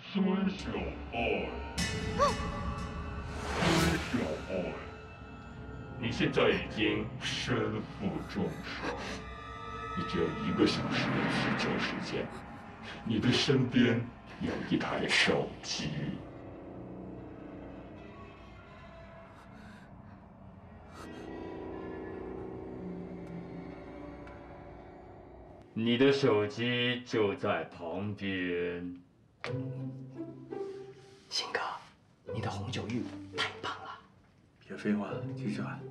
孙小爱，孙小爱，你现在已经身负重伤，你只有1个小时的急救时间。你的身边有一台手机。你的手机就在旁边。 鑫哥，你的红酒浴太棒了！ 别废话，继续喊。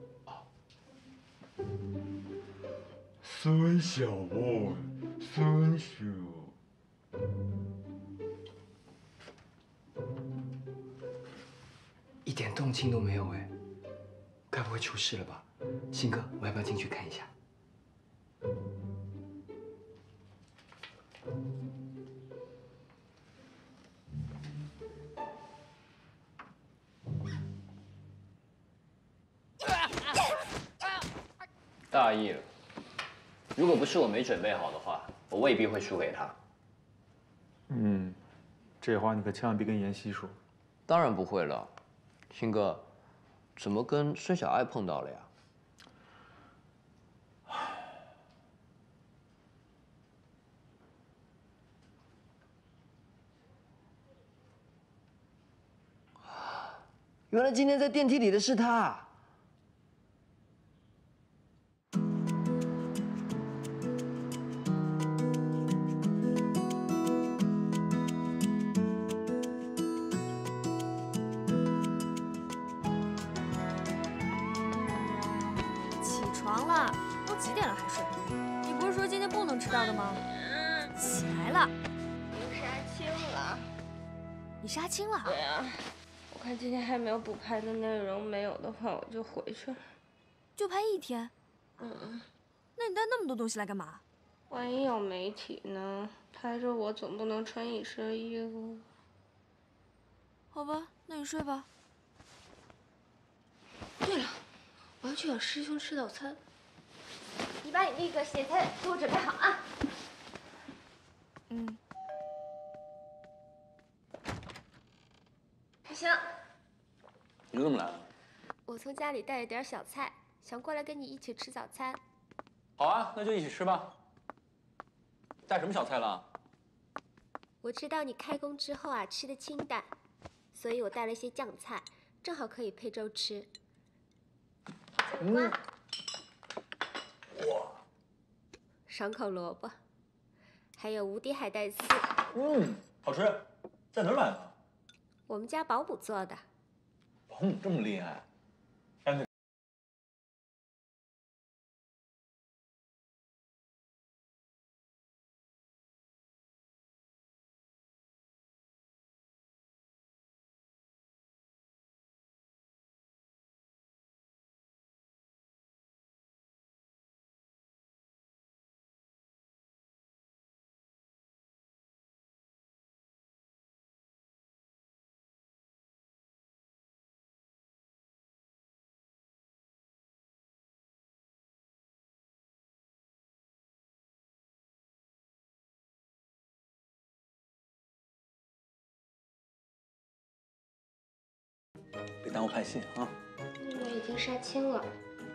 孙小爱，孙小。 一点动静都没有哎，该不会出事了吧？鑫哥，我要不要进去看一下？ 大意了。如果不是我没准备好的话，我未必会输给他。 这话你可千万别跟妍希说。 当然不会了，鑫哥，怎么跟孙小爱碰到了呀？原来今天在电梯里的是他。 起床了，都几点了还睡？你不是说今天不能迟到的吗？起来了。 我杀青了。 你杀青了？ 对啊。我看今天还没有补拍的内容，没有的话我就回去了。 就拍1天？那你带那么多东西来干嘛？ 万一有媒体呢？拍着我总不能穿一身衣服。 好吧，那你睡吧。 对了，我要去找师兄吃早餐。你把你那个写菜给我准备好啊。行。 你怎么来了？ 我从家里带了点小菜，想过来跟你一起吃早餐。 好啊，那就一起吃吧。带什么小菜了？ 我知道你开工之后啊吃的清淡，所以我带了些酱菜，正好可以配粥吃。哇！爽口萝卜，还有无敌海带丝。 好吃，在哪儿买的？ 我们家保姆做的。 保姆这么厉害？哎，别耽误拍戏啊！ 妹妹已经杀青了。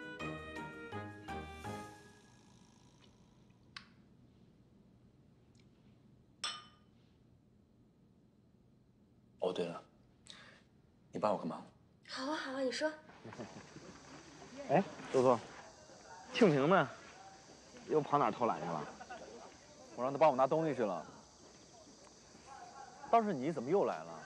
哦，对了，你帮我干嘛？ 好啊，好啊，你说。 哎，豆豆，庆婷呢？又跑哪儿偷懒去了？ 我让他帮我拿东西去了。倒是你怎么又来了？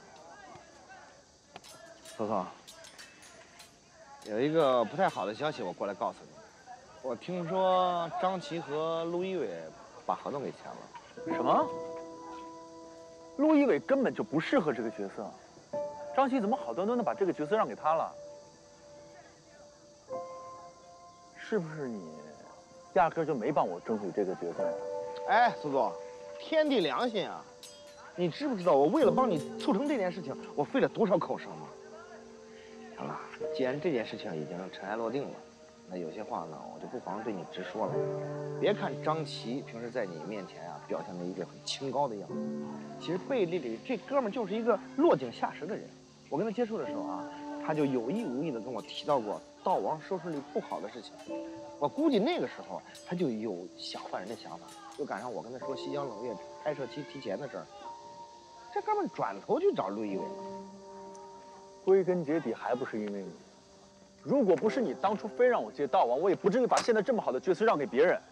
豆豆，有一个不太好的消息，我过来告诉你。我听说张琪和陆一伟把合同给签了。 什么？陆一伟根本就不适合这个角色，张琪怎么好端端的把这个角色让给他了？是不是你压根就没帮我争取这个角色呀？ 哎，苏总，天地良心啊！你知不知道我为了帮你促成这件事情，我费了多少口舌吗？行了，既然这件事情已经尘埃落定了， 那有些话呢，我就不妨对你直说了。别看张琪平时在你面前啊，表现的一个很清高的样子，其实背地里这哥们儿就是一个落井下石的人。我跟他接触的时候啊，他就有意无意的跟我提到过道王收视率不好的事情。我估计那个时候他就有想换人的想法，又赶上我跟他说《西江冷月》拍摄期提前的事儿，这哥们儿转头去找陆一伟了。 归根结底还不是因为你。如果不是你当初非让我接道王，我也不至于把现在这么好的角色让给别人。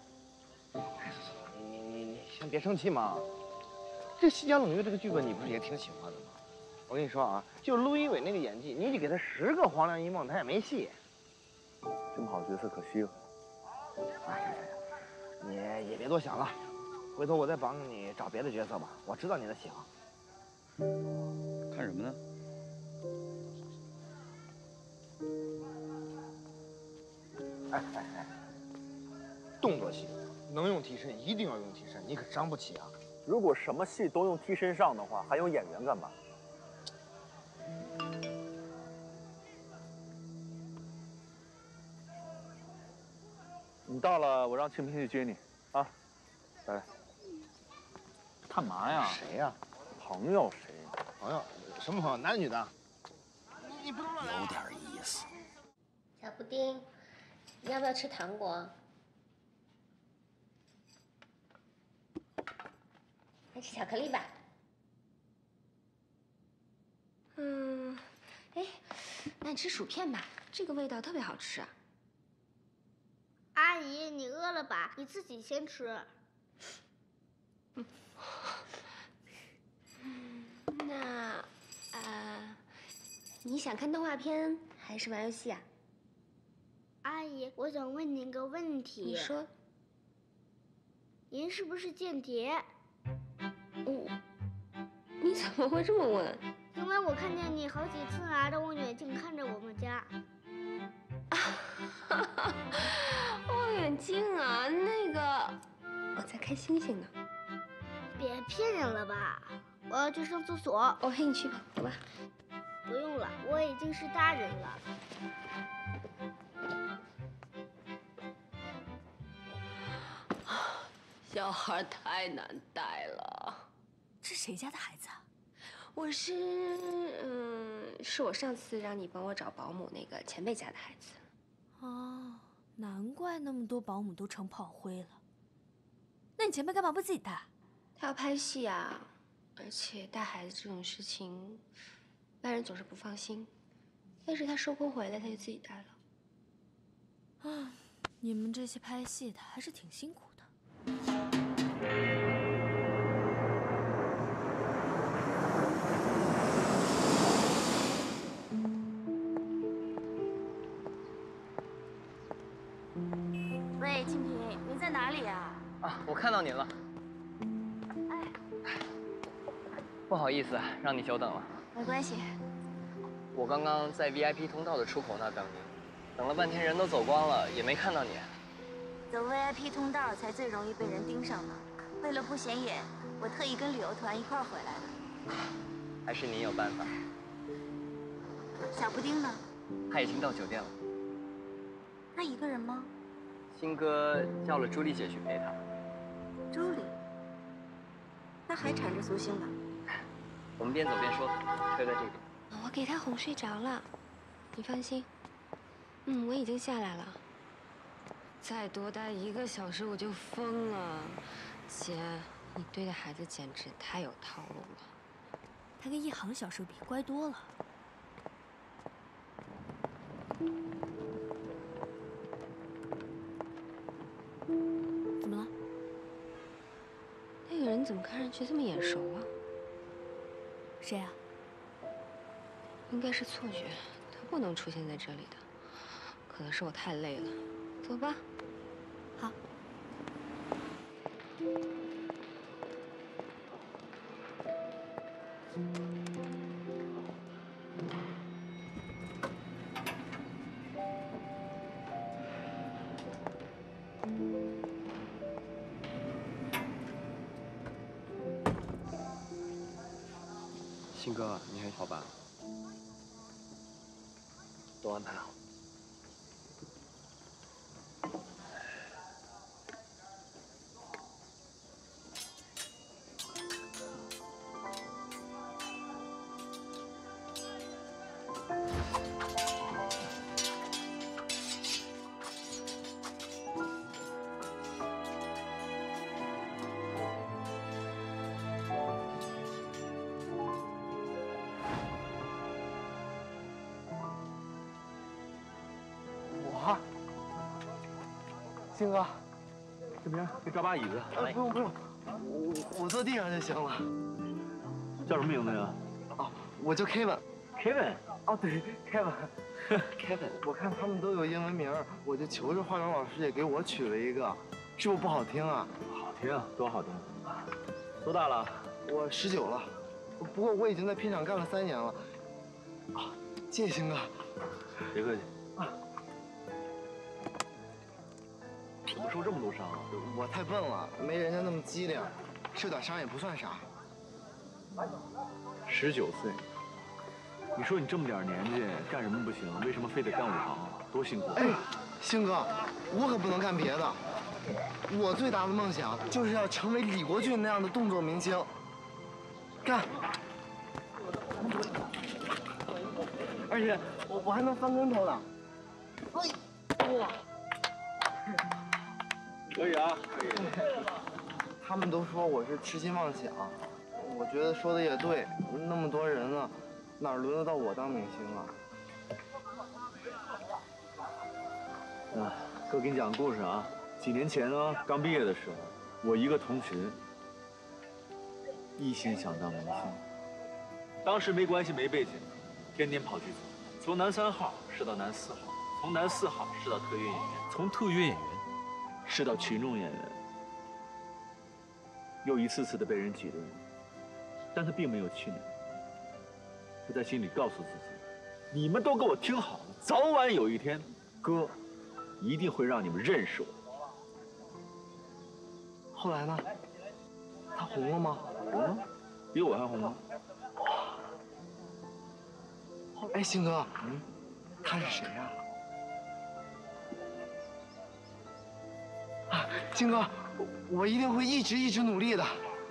你先别生气嘛。这《西江冷月》这个剧本你不是也挺喜欢的吗？我跟你说啊，就陆一伟那个演技，你就给他10个黄粱一梦，他也没戏。 这么好角色可惜了。 哎，行，你也别多想了，回头我再帮你找别的角色吧。我知道你的喜好。 看什么呢？ 哎，动作戏能用替身一定要用替身，你可伤不起啊！ 如果什么戏都用替身上的话，还有演员干嘛？你到了，我让庆平去接你，啊，来。干嘛呀？ 谁呀？ 朋友谁？ 朋友？什么朋友？男的女的？你不能乱来。 有点意思。 小布丁，你要不要吃糖果？来吃巧克力吧。哎，那你吃薯片吧，这个味道特别好吃。 阿姨，你饿了吧？你自己先吃。 那你想看动画片还是玩游戏啊？ 阿姨，我想问您个问题。 你说。 您是不是间谍？ 你怎么会这么问？ 因为我看见你好几次拿着望远镜看着我们家。 望远镜啊，那个我在看星星呢。 别骗人了吧！我要去上厕所。 我陪你去吧，走吧。 不用了，我已经是大人了。 小孩太难带了。 这谁家的孩子啊？ 我是我上次让你帮我找保姆那个前辈家的孩子。 哦，难怪那么多保姆都成炮灰了。那你前辈干嘛不自己带？ 他要拍戏啊，而且带孩子这种事情，外人总是不放心。但是他收工回来，他就自己带了。 啊，你们这些拍戏的还是挺辛苦的。 喂，清平，你在哪里呀？ 啊，我看到您了。 哎， 不好意思，让你久等了。 没关系。 我刚刚在 VIP 通道的出口那等您，等了半天人都走光了，也没看到你。 走 VIP 通道才最容易被人盯上呢。为了不显眼，我特意跟旅游团一块儿回来的。 还是您有办法。 小布丁呢？ 他已经到酒店了。 他一个人吗？ 新哥叫了朱莉姐去陪他。 朱莉？那还缠着苏星吧？ 我们边走边说，车在这边。 我给他哄睡着了，你放心。我已经下来了。再多待1个小时我就疯了。姐，你对待孩子简直太有套路了。 他跟一航小时比乖多了。怎么了？ 那个人怎么看上去这么眼熟啊？ 谁啊？ 应该是错觉，他不能出现在这里的。可能是我太累了。走吧。 好。 新哥，你还好吧？ 都安排好。 星哥，怎么样？给找把椅子。 不用不用，我坐地上就行了。 叫什么名字呀？ 哦，我叫 Kevin。 Kevin。 哦，对，Kevin。Kevin，我看他们都有英文名，我就求着化妆老师也给我取了一个，是不是不好听啊？ 好听啊，多好听！多大了？ 我19了，不过我已经在片场干了3年了。啊，谢谢星哥。 别客气。怎么受这么多伤啊？ 我太笨了，没人家那么机灵，受点伤也不算啥。 19岁，你说你这么点年纪干什么不行？为什么非得干武行啊？多辛苦！ 哎，星哥，我可不能干别的。我最大的梦想就是要成为李国俊那样的动作明星。干！而且我还能翻跟头呢。哇！ 可以啊，可以。 他们都说我是痴心妄想，我觉得说的也对，那么多人呢，哪轮得到我当明星啊？ 哥给你讲个故事啊。几年前呢，刚毕业的时候，我一个同学一心想当明星，当时没关系没背景，天天跑剧组，从男3号试到男4号，从男4号试到特约演员，从特约演员试到群众演员，又一次次的被人挤兑，但他并没有气馁，他在心里告诉自己：你们都给我听好了，早晚有一天，哥一定会让你们认识我。 后来呢？他红了吗？ 红了，比我还红吗？ 哎，星哥，他是谁呀？啊，星哥，我一定会一直努力的。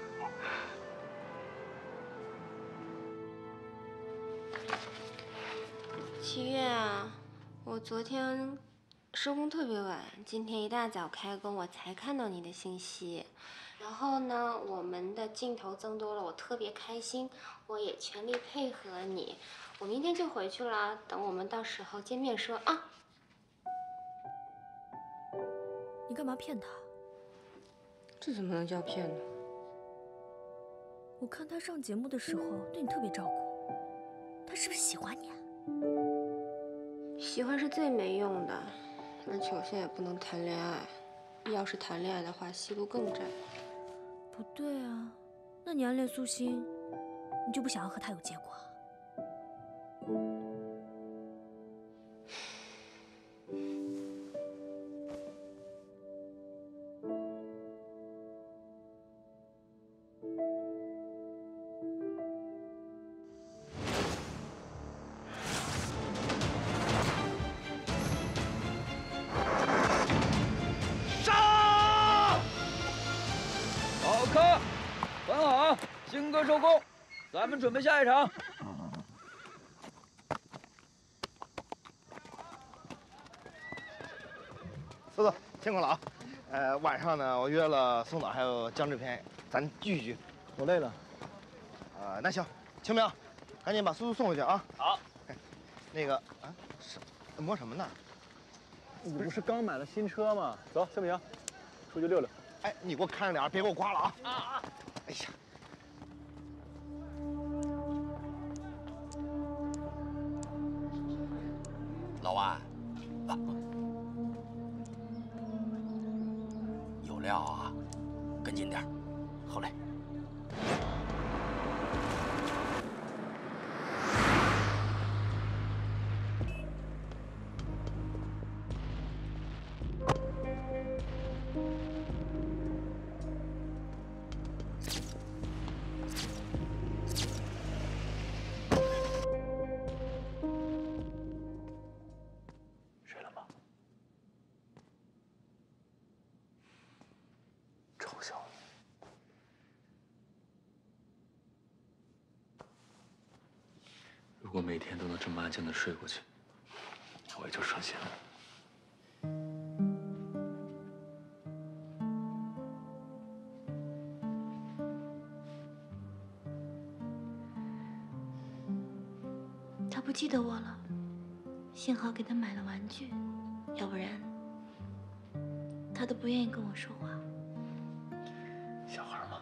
7月啊，我昨天收工特别晚，今天一大早开工，我才看到你的信息。然后呢，我们的镜头增多了，我特别开心，我也全力配合你。我明天就回去了，等我们到时候见面说啊。 你干嘛骗他？ 这怎么能叫骗呢？ 我看他上节目的时候对你特别照顾，他是不是喜欢你啊？ 喜欢是最没用的，而且我现在也不能谈恋爱。要是谈恋爱的话，戏路更窄。 不对啊，那你暗恋苏欣，你就不想要和他有结果啊？ 星哥收工，咱们准备下一场。 走走，辛苦了啊！晚上呢，我约了宋导还有姜志偏，咱聚一聚。 我累了。 那行，清明，赶紧把苏苏送回去啊。 好。 那个啊，摸什么呢？ 你不是刚买了新车吗？走，清明，出去溜溜。 哎，你给我看着点，别给我刮了啊！啊！哎呀。 老万，有料啊，跟紧点，好嘞。 如果每天都能这么安静的睡过去，我也就顺心了。 他不记得我了，幸好给他买了玩具，要不然他都不愿意跟我说话。 小孩嘛，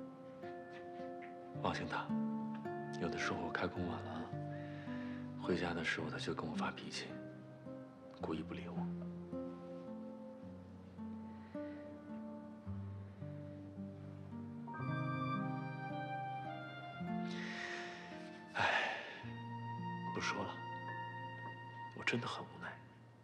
忘性大，有的时候我开工晚了，回家的时候他就跟我发脾气，故意不理我。哎，不说了，我真的很无奈。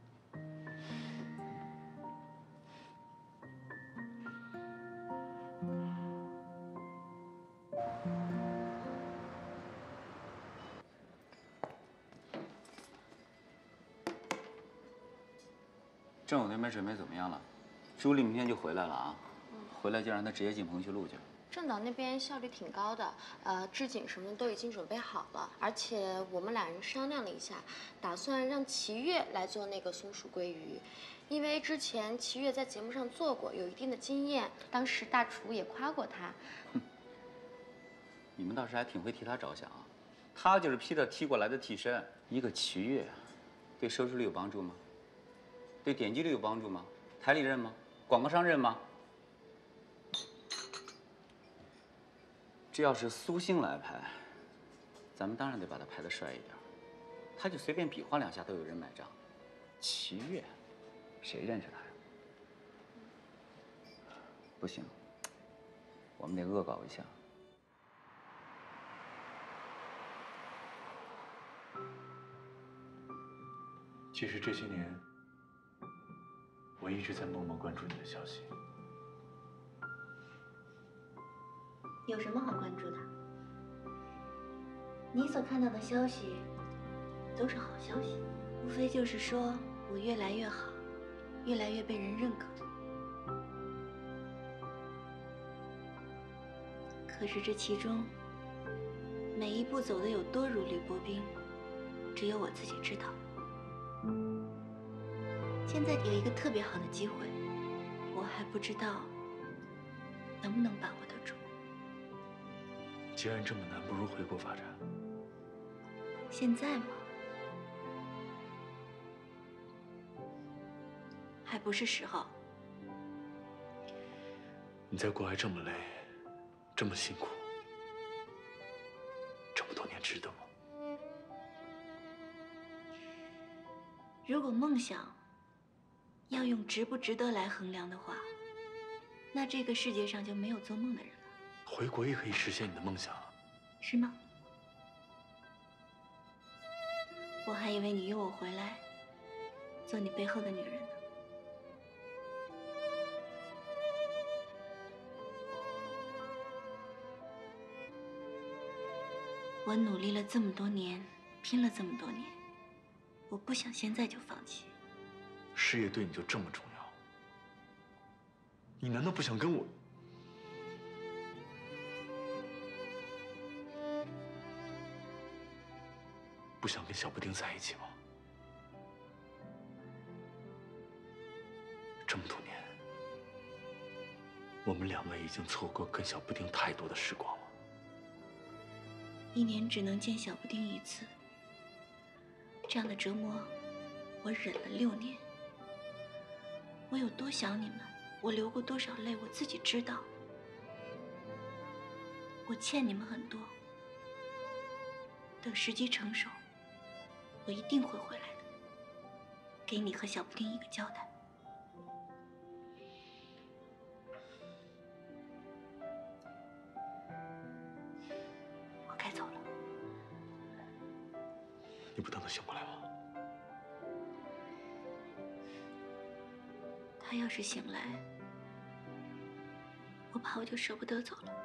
政府那边准备怎么样了？朱莉明天就回来了啊，回来就让他直接进棚去录去。 郑导那边效率挺高的，置景什么的都已经准备好了，而且我们俩人商量了一下，打算让齐越来做那个松鼠桂鱼，因为之前齐越在节目上做过，有一定的经验，当时大厨也夸过他。 你们倒是还挺会替他着想啊，他就是Peter踢过来的替身。一个齐越，对收视率有帮助吗？对点击率有帮助吗？台里认吗？广告商认吗？这要是苏星来拍，咱们当然得把他拍得帅一点。他就随便比划两下都有人买账。齐越，谁认识他呀？不行，我们得恶搞一下。 其实这些年，我一直在默默关注你的消息。 有什么好关注的？你所看到的消息都是好消息，无非就是说我越来越好，越来越被人认可。可是这其中，每一步走的有多如履薄冰，只有我自己知道。 现在有一个特别好的机会，我还不知道能不能把握得住。 既然这么难，不如回国发展。 现在吗？还不是时候。 你在国外这么累，这么辛苦，这么多年值得吗？ 如果梦想 要用值不值得来衡量的话，那这个世界上就没有做梦的人了。 回国也可以实现你的梦想， 是吗？我还以为你约我回来，做你背后的女人呢。我努力了这么多年，拼了这么多年，我不想现在就放弃。 事业对你就这么重要？你难道不想跟我？不想跟小布丁在一起吗？这么多年，我们两位已经错过跟小布丁太多的时光了。 一年只能见小布丁一次，这样的折磨，我忍了6年。 我有多想你们，我流过多少泪，我自己知道。我欠你们很多，等时机成熟，我一定会回来的，给你和小布丁一个交代。我该走了。 你不等他醒过来吗？ 他要是醒来，我怕我就舍不得走了。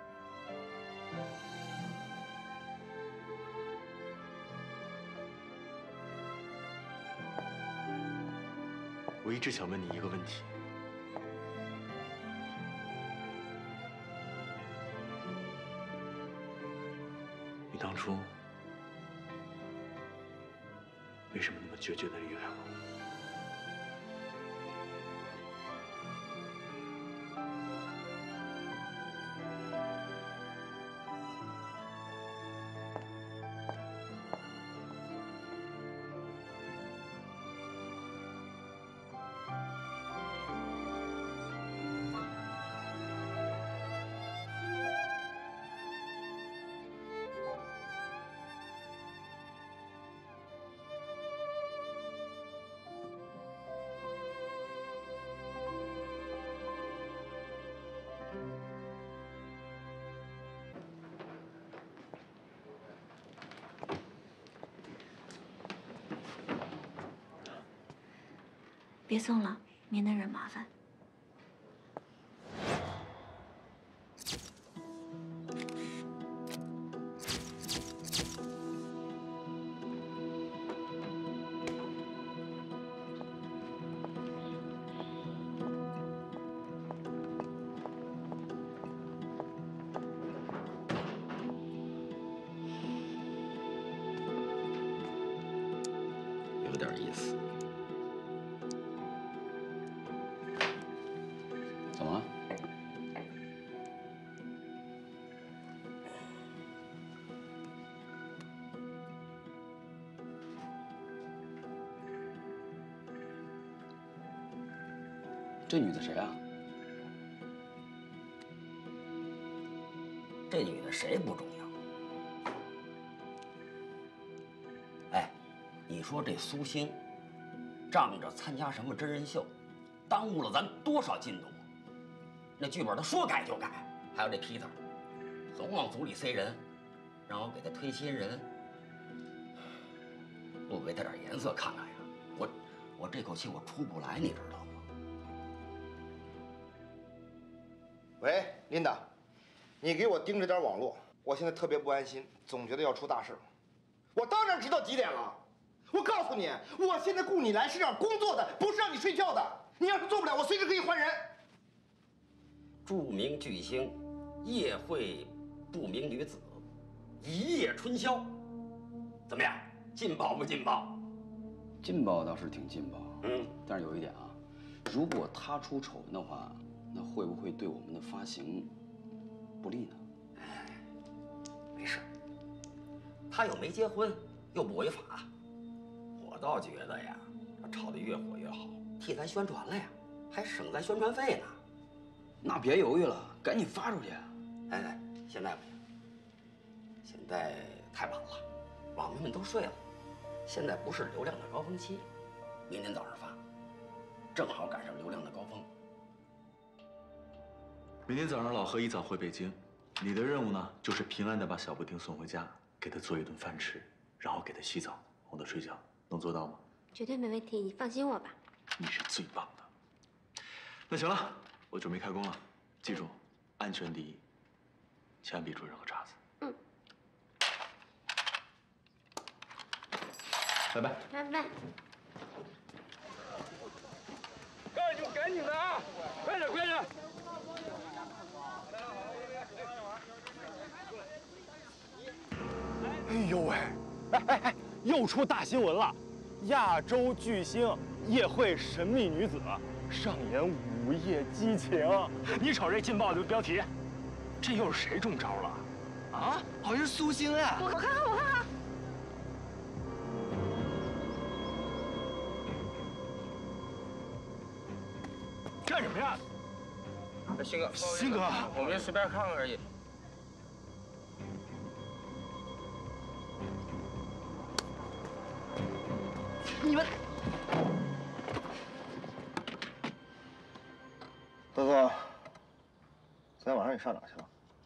我一直想问你一个问题：你当初为什么那么决绝地离开我？ 我别送了，免得惹麻烦。 有点意思。怎么了？这女的谁啊？ 这女的谁不重要？哎，你说这苏星仗着参加什么真人秀，耽误了咱多少进度？那剧本他说改就改，还有这 Peter， 总往组里塞人，让我给他推新人，不给他点颜色看看呀？我这口气我出不来，你知道吗？ 喂，琳达，你给我盯着点网络，我现在特别不安心，总觉得要出大事。我当然知道几点了。我告诉你，我现在雇你来是让工作的，不是让你睡觉的。你要是做不了，我随时可以换人。 著名巨星，夜会不明女子，一夜春宵，怎么样？劲爆不劲爆？ 劲爆倒是挺劲爆，但是有一点啊，如果他出丑闻的话，那会不会对我们的发行不利呢？ 没事，他又没结婚，又不违法，我倒觉得呀，炒得越火越好，替咱宣传了呀，还省咱宣传费呢。 那别犹豫了，赶紧发出去。 哎，现在不行，现在太晚了，网民们都睡了，现在不是流量的高峰期，明天早上发，正好赶上流量的高峰。 明天早上老何一早回北京，你的任务呢就是平安的把小布丁送回家，给他做一顿饭吃，然后给他洗澡，哄他睡觉，能做到吗？ 绝对没问题，你放心我吧。 你是最棒的。那行了，我准备开工了，记住，安全第一，千万别出任何岔子。拜拜。 拜拜。 赶紧赶紧的啊！快点快点！ 哎呦喂！哎，又出大新闻了！亚洲巨星夜会神秘女子上演午夜激情。你瞅这劲爆的标题，这又是谁中招了？啊？好像是苏星呀！ 我看看，我看看。 干什么呀？ 鑫哥， 鑫哥， 我们随便看看而已。 你们，德哥，昨天晚上你上哪去了？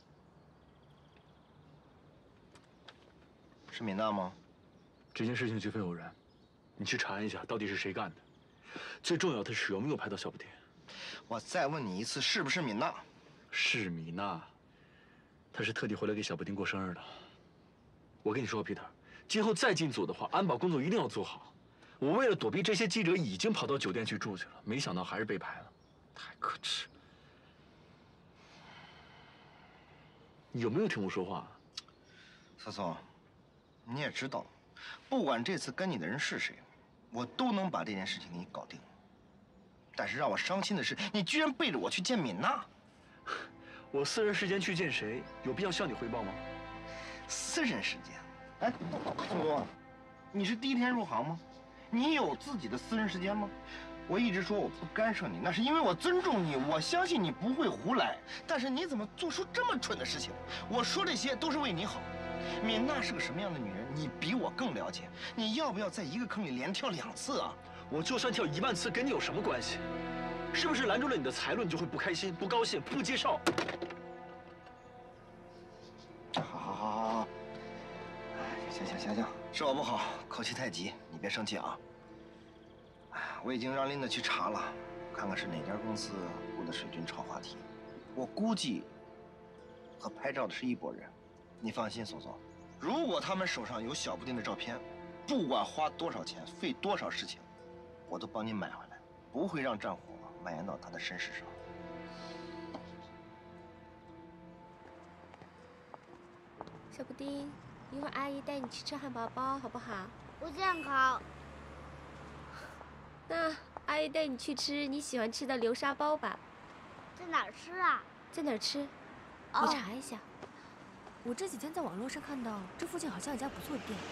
是闵娜吗？ 这件事情绝非偶然，你去查一下到底是谁干的。最重要的是有没有拍到小不点。 我再问你一次，是不是闵娜？ 是米娜，她是特地回来给小布丁过生日的。我跟你说，Peter，今后再进组的话，安保工作一定要做好。我为了躲避这些记者，已经跑到酒店去住去了，没想到还是被拍了，太可耻。你有没有听我说话？ 思聪，你也知道，不管这次跟你的人是谁，我都能把这件事情给你搞定。但是让我伤心的是，你居然背着我去见闵娜。 我私人时间去见谁，有必要向你汇报吗？ 私人时间？哎，思聪，你是第一天入行吗？你有自己的私人时间吗？我一直说我不干涉你，那是因为我尊重你，我相信你不会胡来。但是你怎么做出这么蠢的事情？我说这些都是为你好。闵娜是个什么样的女人，你比我更了解。你要不要在一个坑里连跳2次啊？ 我就算跳1万次，跟你有什么关系？是不是拦住了你的财路，你就会不开心、不高兴、不接受？ 好，行，是我不好，口气太急，你别生气啊。 我已经让琳达去查了，看看是哪家公司雇的水军炒话题。我估计和拍照的是一拨人。你放心，索索，如果他们手上有小布丁的照片，不管花多少钱，费多少事情，我都帮你买回来，不会让战火蔓延到他的身世上。 小布丁，一会儿阿姨带你去吃汉堡包，好不好？ 不健康。 那阿姨带你去吃你喜欢吃的流沙包吧。 在哪儿吃啊？ 在哪儿吃？ 哦你查一下。 我这几天在网络上看到，这附近好像有家不错的店，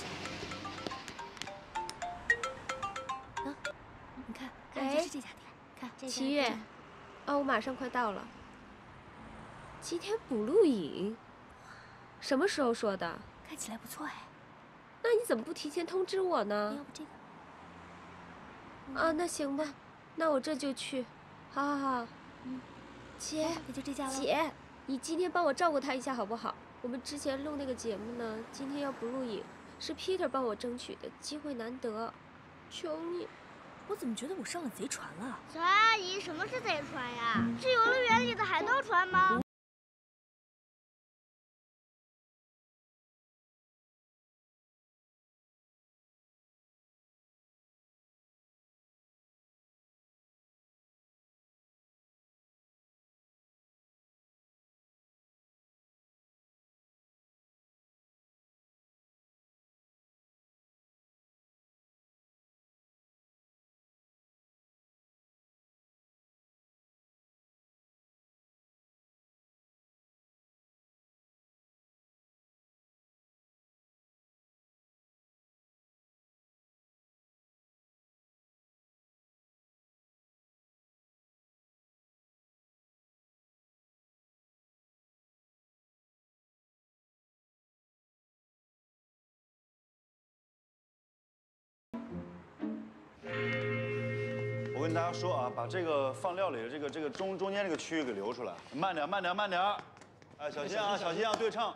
我看一下。啊，你看，就是这家店。看， 7月，我马上快到了。今天补录影，什么时候说的？ 看起来不错哎。 那你怎么不提前通知我呢？ 要不这个？ 啊，那行吧，那我这就去。好好好。姐， 那就这家了。 姐，你今天帮我照顾他一下好不好？我们之前录那个节目呢，今天要不录影，是 Peter 帮我争取的，机会难得，求你。 我怎么觉得我上了贼船了？ 小阿姨，什么是贼船呀？是游乐园里的海盗船吗？ 我跟大家说啊，把这个放料理的这个中间这个区域给留出来，慢点，慢点，慢点。哎，小心啊，小心啊，对称。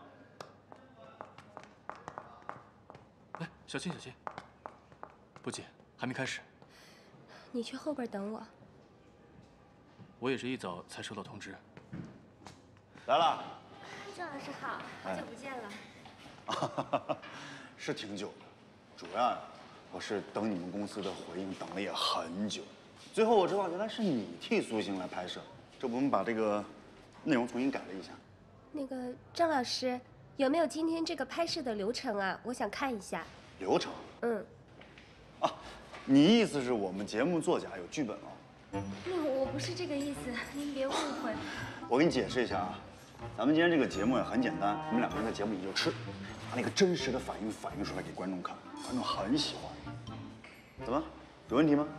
哎，小心，小心。不急，还没开始。 你去后边等我。 我也是一早才收到通知。 来了。 郑老师好，好久不见了。 是挺久的，主要呀，我是等你们公司的回应等了也很久。最后我知道原来是你替苏星来拍摄，这不我们把这个内容重新改了一下。 那个郑老师，有没有今天这个拍摄的流程啊？我想看一下。 流程？ 嗯。 啊，你意思是我们节目作假有剧本哦？ 我不是这个意思，您别误会。 我给你解释一下啊，咱们今天这个节目也很简单，我们两个人在节目里就吃，把那个真实的反应反映出来给观众看，观众很喜欢。怎么，有问题吗？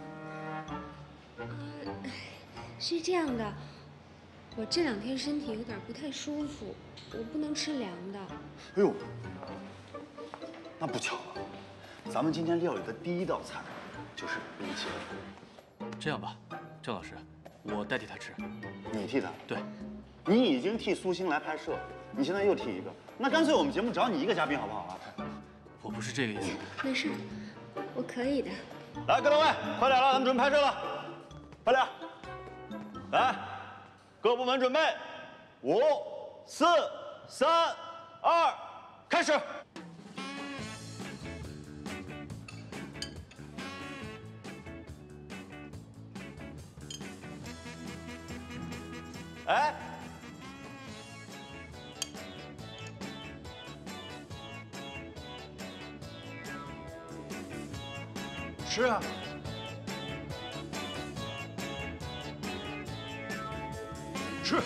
是这样的，我这2天身体有点不太舒服，我不能吃凉的。 哎呦，那不巧了，咱们今天料理的第一道菜就是冰淇淋。 这样吧，郑老师，我代替他吃。 你替他？ 对。 你已经替苏星来拍摄，你现在又替一个，那干脆我们节目找你一个嘉宾好不好啊？ 我不是这个意思。 没事，我可以的。 来，各位，快点了，咱们准备拍摄了，快点！来，各部门准备，5、4、3、2，开始！哎，吃啊！吃。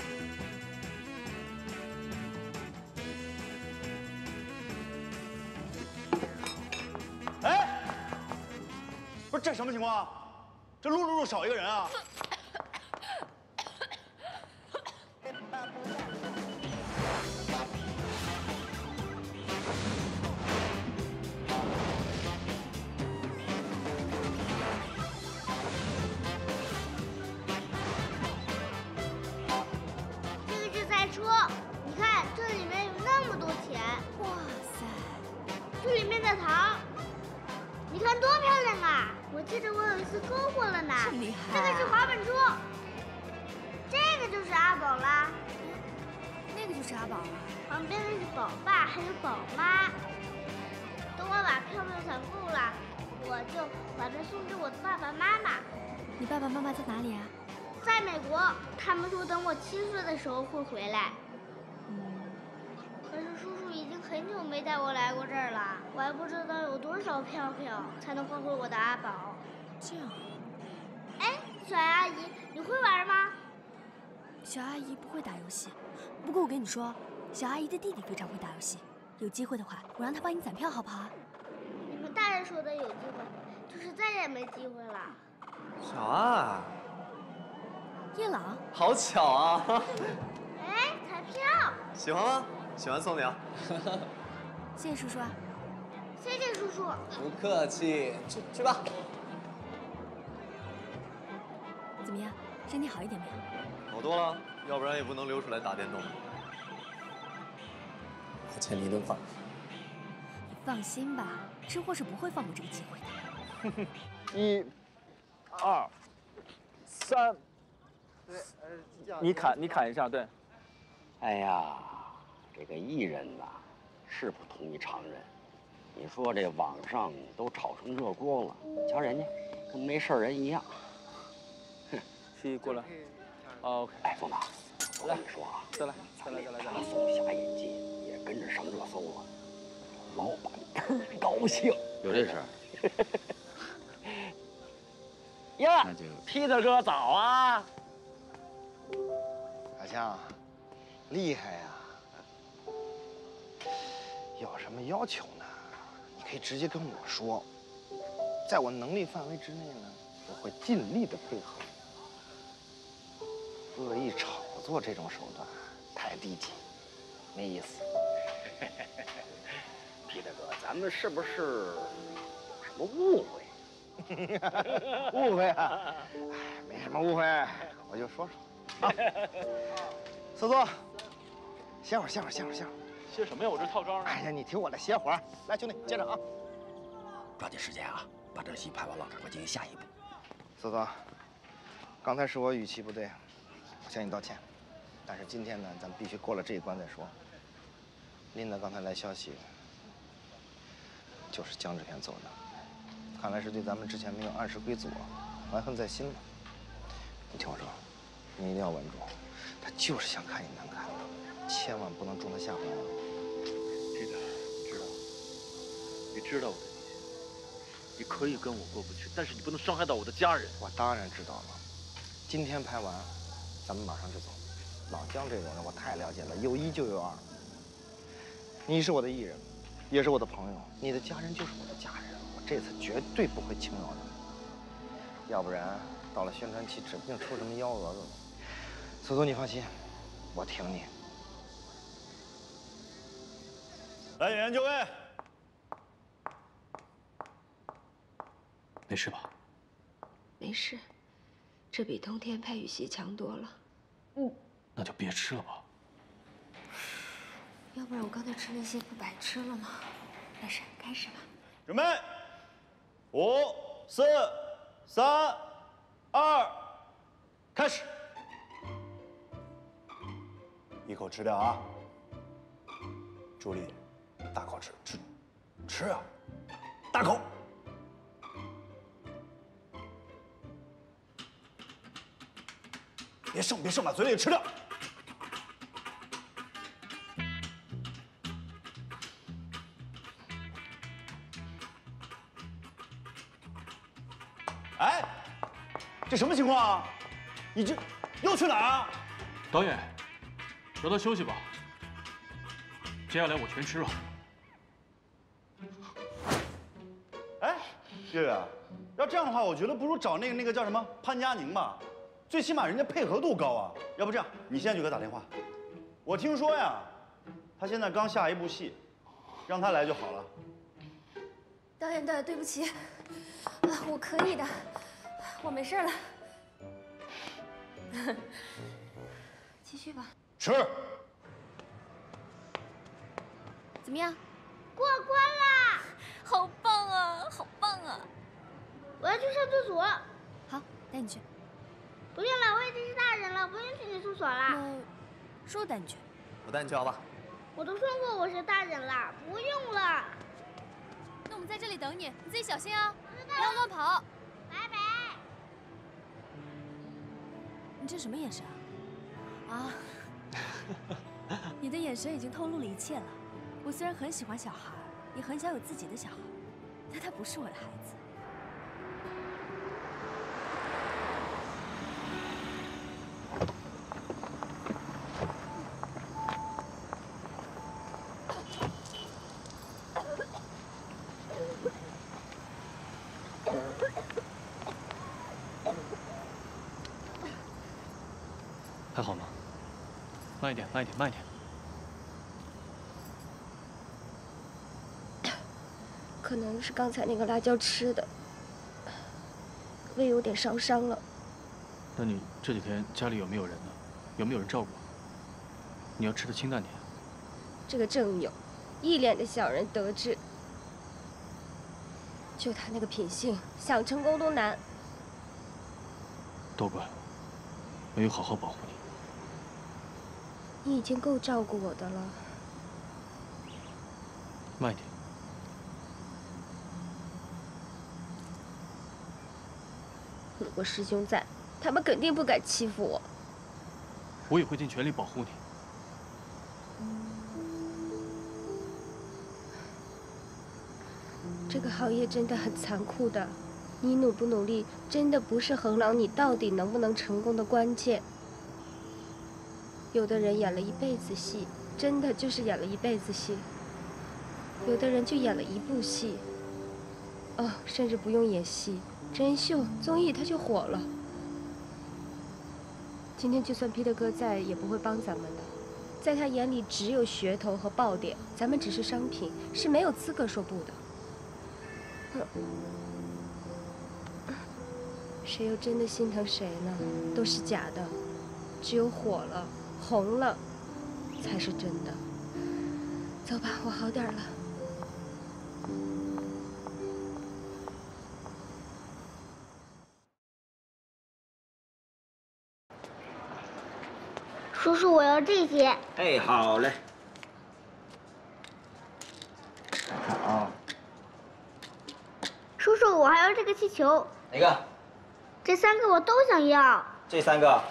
哎，不是这什么情况啊？这陆少一个人啊！ 你看这里面有那么多钱，哇塞！这里面的糖你看多漂亮啊！我记得我有一次勾过了呢。 厉害。 这个是滑板猪，这个就是阿宝啦。 那个就是阿宝啊。 旁边的是宝爸还有宝妈。等我把票攒够了，我就把它送给我的爸爸妈妈。 你爸爸妈妈在哪里啊？ 在美国，他们说等我7岁的时候会回来。可是叔叔已经很久没带我来过这儿了，我还不知道有多少票才能换回我的阿宝。 这样。 哎，小阿姨，你会玩吗？ 小阿姨不会打游戏，不过我跟你说，小阿姨的弟弟非常会打游戏。有机会的话，我让他帮你攒票，好不好？ 你们大人说的有机会，就是再也没机会了。 小阿， 叶朗， 好巧啊！ 哎，彩票， 喜欢吗？喜欢送你啊！ 谢谢叔叔啊！ 谢谢叔叔。 不客气，去吧。 怎么样，身体好一点没有？ 好多了，要不然也不能溜出来打电动。我欠你一顿饭。 你放心吧，吃货是不会放过这个机会的。 1、2、3，你砍一下，对。 哎呀，这个艺人呐，是不同于常人。你说这网上都炒成热锅了，瞧人家跟没事人一样。哼， 去过来。OK。 哎，冯导，我跟你说啊， 再来。 大宋侠演技也跟着上热搜了，老板高兴。 有这事？ 呀，Peter 哥早啊！ 小强，厉害呀！有什么要求呢？你可以直接跟我说，在我能力范围之内呢，我会尽力的配合。恶意炒作这种手段太低级，没意思。 Peter 哥，咱们是不是有什么误会？ 误会啊？没什么误会，我就说说。啊，四座，歇会儿。 歇什么呀？我这套招呢。 哎呀，你听我的，歇会儿。来，兄弟，接着啊。 抓紧时间啊，把这戏拍完了，赶快进行下一步。 四座，刚才是我语气不对，我向你道歉。但是今天呢，咱们必须过了这一关再说。琳达刚才来消息，就是江志远走的。 看来是对咱们之前没有按时归左，怀恨在心了。你听我说，你一定要稳住，他就是想看你难看的，千万不能中他下怀了。 你知道我的底线，你可以跟我过不去，但是你不能伤害到我的家人。 我当然知道了，今天拍完，咱们马上就走。老姜这种人我太了解了，有1就有2。你是我的艺人，也是我的朋友，你的家人就是我的家人。 这次绝对不会轻饶你，要不然到了宣传期，指不定出什么幺蛾子了。苏苏，你放心，我挺你。 来，演员就位。 没事吧？ 没事，这比冬天拍雨戏强多了。 那就别吃了吧。 要不然我刚才吃那些不白吃了吗？没事，开始吧。 准备。 5、4、3、2，开始！一口吃掉啊！注意，大口吃，吃啊！大口！别剩，把嘴里吃掉。哎，这什么情况啊？你这又去哪儿啊？ 导演，让他休息吧。接下来我全吃了。 哎，月月，要这样的话，我觉得不如找那个叫什么潘佳宁吧，最起码人家配合度高啊。要不这样，你现在就给他打电话。我听说呀，他现在刚下一部戏，让他来就好了。 导演，对不起。 我可以的，我没事了。继续吧。 吃。 怎么样？ 过关啦！ 好棒啊！ 好棒啊！ 我要去上厕所。 好，带你去。 不用了，我已经是大人了，不用去你厕所了。 叔带你去。 我带你去好吧？ 我都说过我是大人了，不用了。 那我们在这里等你，你自己小心啊，不要乱跑。 拜拜。 你这什么眼神啊？啊！你的眼神已经透露了一切了。我虽然很喜欢小孩，也很想有自己的小孩，但他不是我的孩子。 还好吗？慢一点，慢一点，慢一点。 可能是刚才那个辣椒吃的，胃有点烧伤了。 那你这几天家里有没有人呢？有没有人照顾？你要吃的清淡点。 这个郑勇，一脸的小人得志，就他那个品性，想成功都难。 都怪我，没有好好保护你。 你已经够照顾我的了。 慢一点。 如果师兄在，他们肯定不敢欺负我。 我也会尽全力保护你。 这个行业真的很残酷的，你努不努力，真的不是衡量你到底能不能成功的关键。有的人演了一辈子戏，真的就是演了一辈子戏；有的人就演了一部戏，哦，甚至不用演戏，真人秀、综艺他就火了。今天就算Peter哥在，也不会帮咱们的。在他眼里，只有噱头和爆点，咱们只是商品，是没有资格说不的。谁又真的心疼谁呢？都是假的，只有火了、红了，才是真的。走吧，我好点了。 叔叔，我要这些。 哎，好嘞。 好。 叔叔，我还要这个气球。 哪个？ 这三个我都想要。 这三个。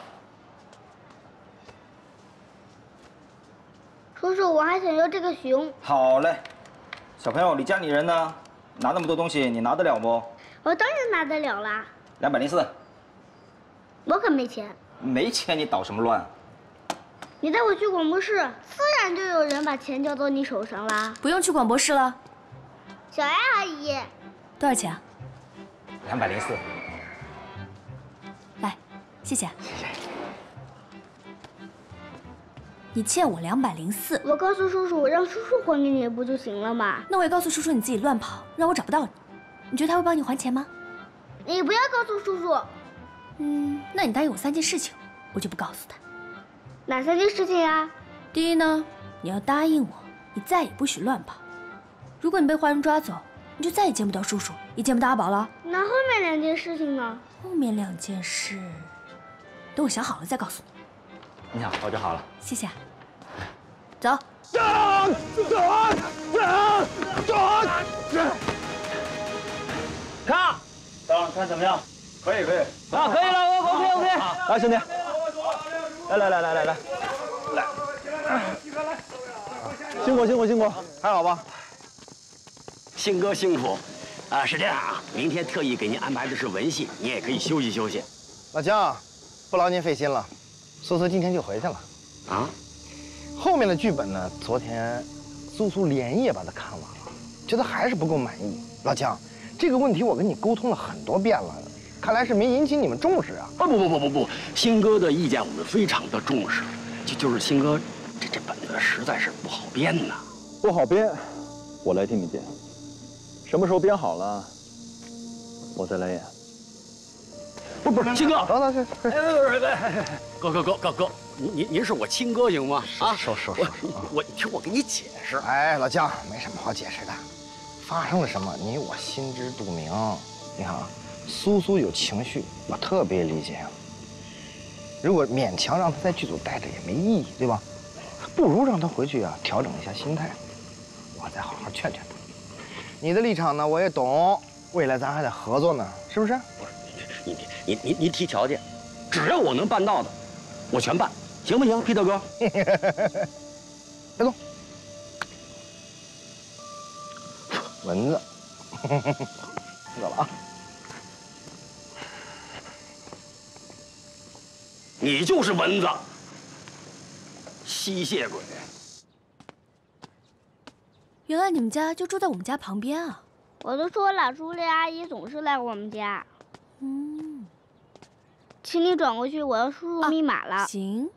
叔叔，我还想要这个熊。 好嘞，小朋友，你家里人呢？拿那么多东西，你拿得了不？ 我当然拿得了啦。 204。 我可没钱。 没钱你捣什么乱？ 你带我去广播室，自然就有人把钱交到你手上啦。 不用去广播室了。 小艾阿姨。 多少钱啊 ？204。 来，谢谢。 谢谢。 你欠我204。 我告诉叔叔，让叔叔还给你不就行了吗？ 那我也告诉叔叔你自己乱跑，让我找不到你。你觉得他会帮你还钱吗？ 你不要告诉叔叔。 那你答应我3件事情，我就不告诉他。 哪3件事情呀？ 第一呢，你要答应我，你再也不许乱跑。如果你被坏人抓走，你就再也见不到叔叔，也见不到阿宝了。 那后面2件事情呢？ 后面2件事，等我想好了再告诉你。 你想好就好了。 谢谢。走。 看怎么样？可以。 可以了 ，OK。 来，兄弟，来，辛苦，还好吧？ 鑫哥辛苦，是这样啊，明天特意给您安排的是文戏，你也可以休息休息。 老姜，不劳您费心了，苏今天就回去了。 啊？ 后面的剧本呢？昨天苏连夜把它看完了，觉得还是不够满意。老姜，这个问题我跟你沟通了很多遍了，看来是没引起你们重视啊。 不，鑫哥的意见我们非常的重视，就是鑫哥这本子实在是不好编呐。 不好编，我来替你编。什么时候编好了，我再来演。 不是，鑫哥， 等， 哥，您是我亲哥行吗？啊， 说， 你听我给你解释。 哎，老姜，没什么好解释的。 发生了什么，你我心知肚明。你看啊，苏苏有情绪，我特别理解。如果勉强让她在剧组待着也没意义，对吧？不如让她回去啊，调整一下心态。我再好好劝劝她。你的立场呢，我也懂。未来咱还得合作呢，是不是？ 你提条件，只要我能办到的，我全办，行不行，皮特哥？ 别动。蚊子，饿了啊！ 你就是蚊子，吸血鬼。 原来你们家就住在我们家旁边啊！ 我都说了，朱莉阿姨总是来我们家。请你转过去，我要输入密码了。 行。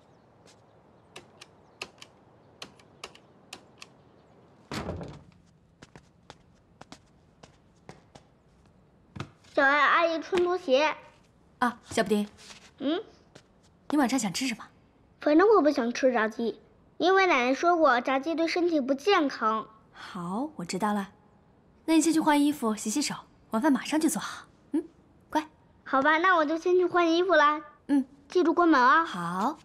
小爱阿姨穿拖鞋。 啊，小布丁。你晚上想吃什么？ 反正我不想吃炸鸡，因为奶奶说过炸鸡对身体不健康。 好，我知道了。那你先去换衣服、洗洗手，晚饭马上就做好。乖。 好吧，那我就先去换衣服啦。记住关门啊。 好。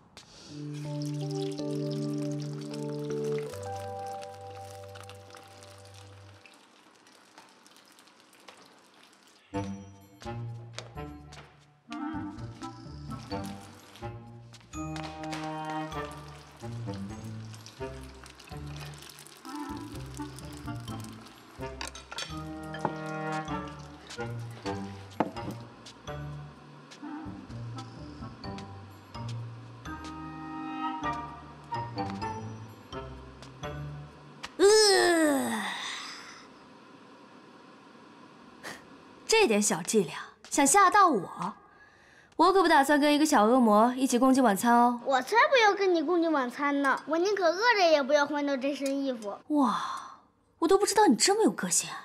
这点小伎俩想吓到我，我可不打算跟一个小恶魔一起共进晚餐哦。 我才不要跟你共进晚餐呢！我宁可饿着也不要换掉这身衣服。 哇，我都不知道你这么有个性。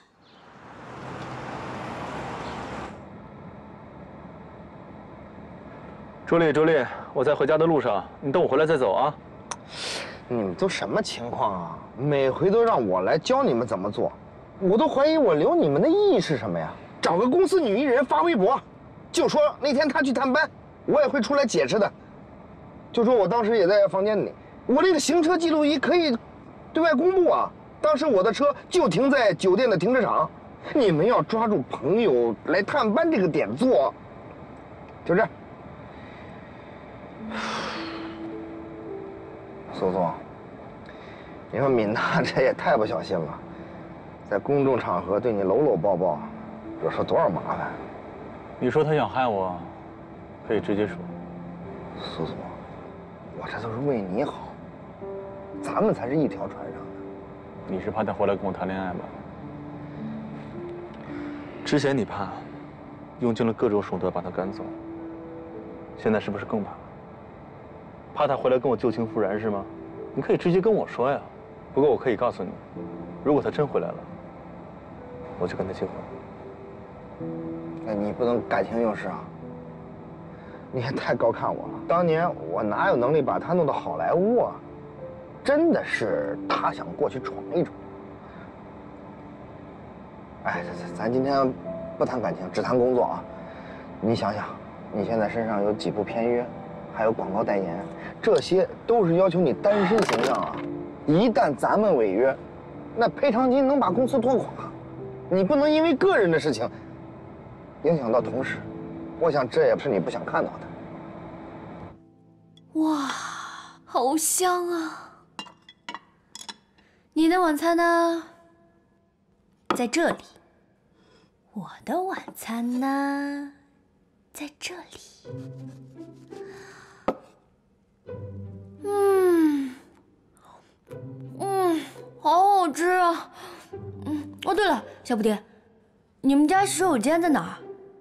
朱莉，我在回家的路上，你等我回来再走啊。 你们都什么情况啊？每回都让我来教你们怎么做，我都怀疑我留你们的意义是什么呀？找个公司女艺人发微博，就说那天她去探班，我也会出来解释的。就说我当时也在房间里，我这个行车记录仪可以对外公布啊。当时我的车就停在酒店的停车场，你们要抓住朋友来探班这个点做，就这。苏苏，你说敏娜这也太不小心了，在公众场合对你搂搂抱抱，惹出多少麻烦？ 你说他想害我，可以直接说。 苏苏，我这都是为你好，咱们才是一条船上的。 你是怕他回来跟我谈恋爱吧？之前你怕，用尽了各种手段把他赶走，现在是不是更怕？怕他回来跟我旧情复燃是吗？你可以直接跟我说呀。不过我可以告诉你，如果他真回来了，我就跟他结婚。 那你不能感情用事啊！你也太高看我了。当年我哪有能力把他弄到好莱坞啊？真的是他想过去闯一闯。哎，咱今天不谈感情，只谈工作啊。你想想，你现在身上有几部片约，还有广告代言，这些都是要求你单身形象啊。一旦咱们违约，那赔偿金能把公司拖垮。你不能因为个人的事情影响到同事，我想这也不是你不想看到的。 哇，好香啊！你的晚餐呢？在这里。我的晚餐呢？在这里。好好吃啊！哦，对了，小布丁，你们家洗手间在哪儿？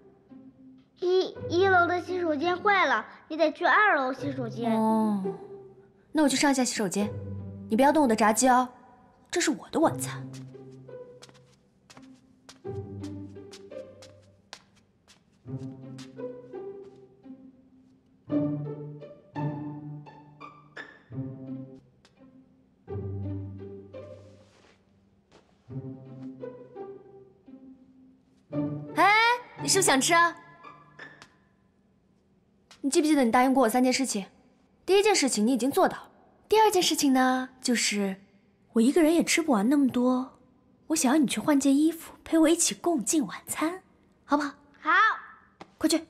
一楼的洗手间坏了，你得去2楼洗手间。 哦，那我去上下洗手间，你不要动我的炸鸡哦，这是我的晚餐。 你是不是想吃啊？你记不记得你答应过我3件事情？第一件事情你已经做到了，第二件事情呢，就是我一个人也吃不完那么多，我想要你去换件衣服，陪我一起共进晚餐，好不好？ 好， 快去。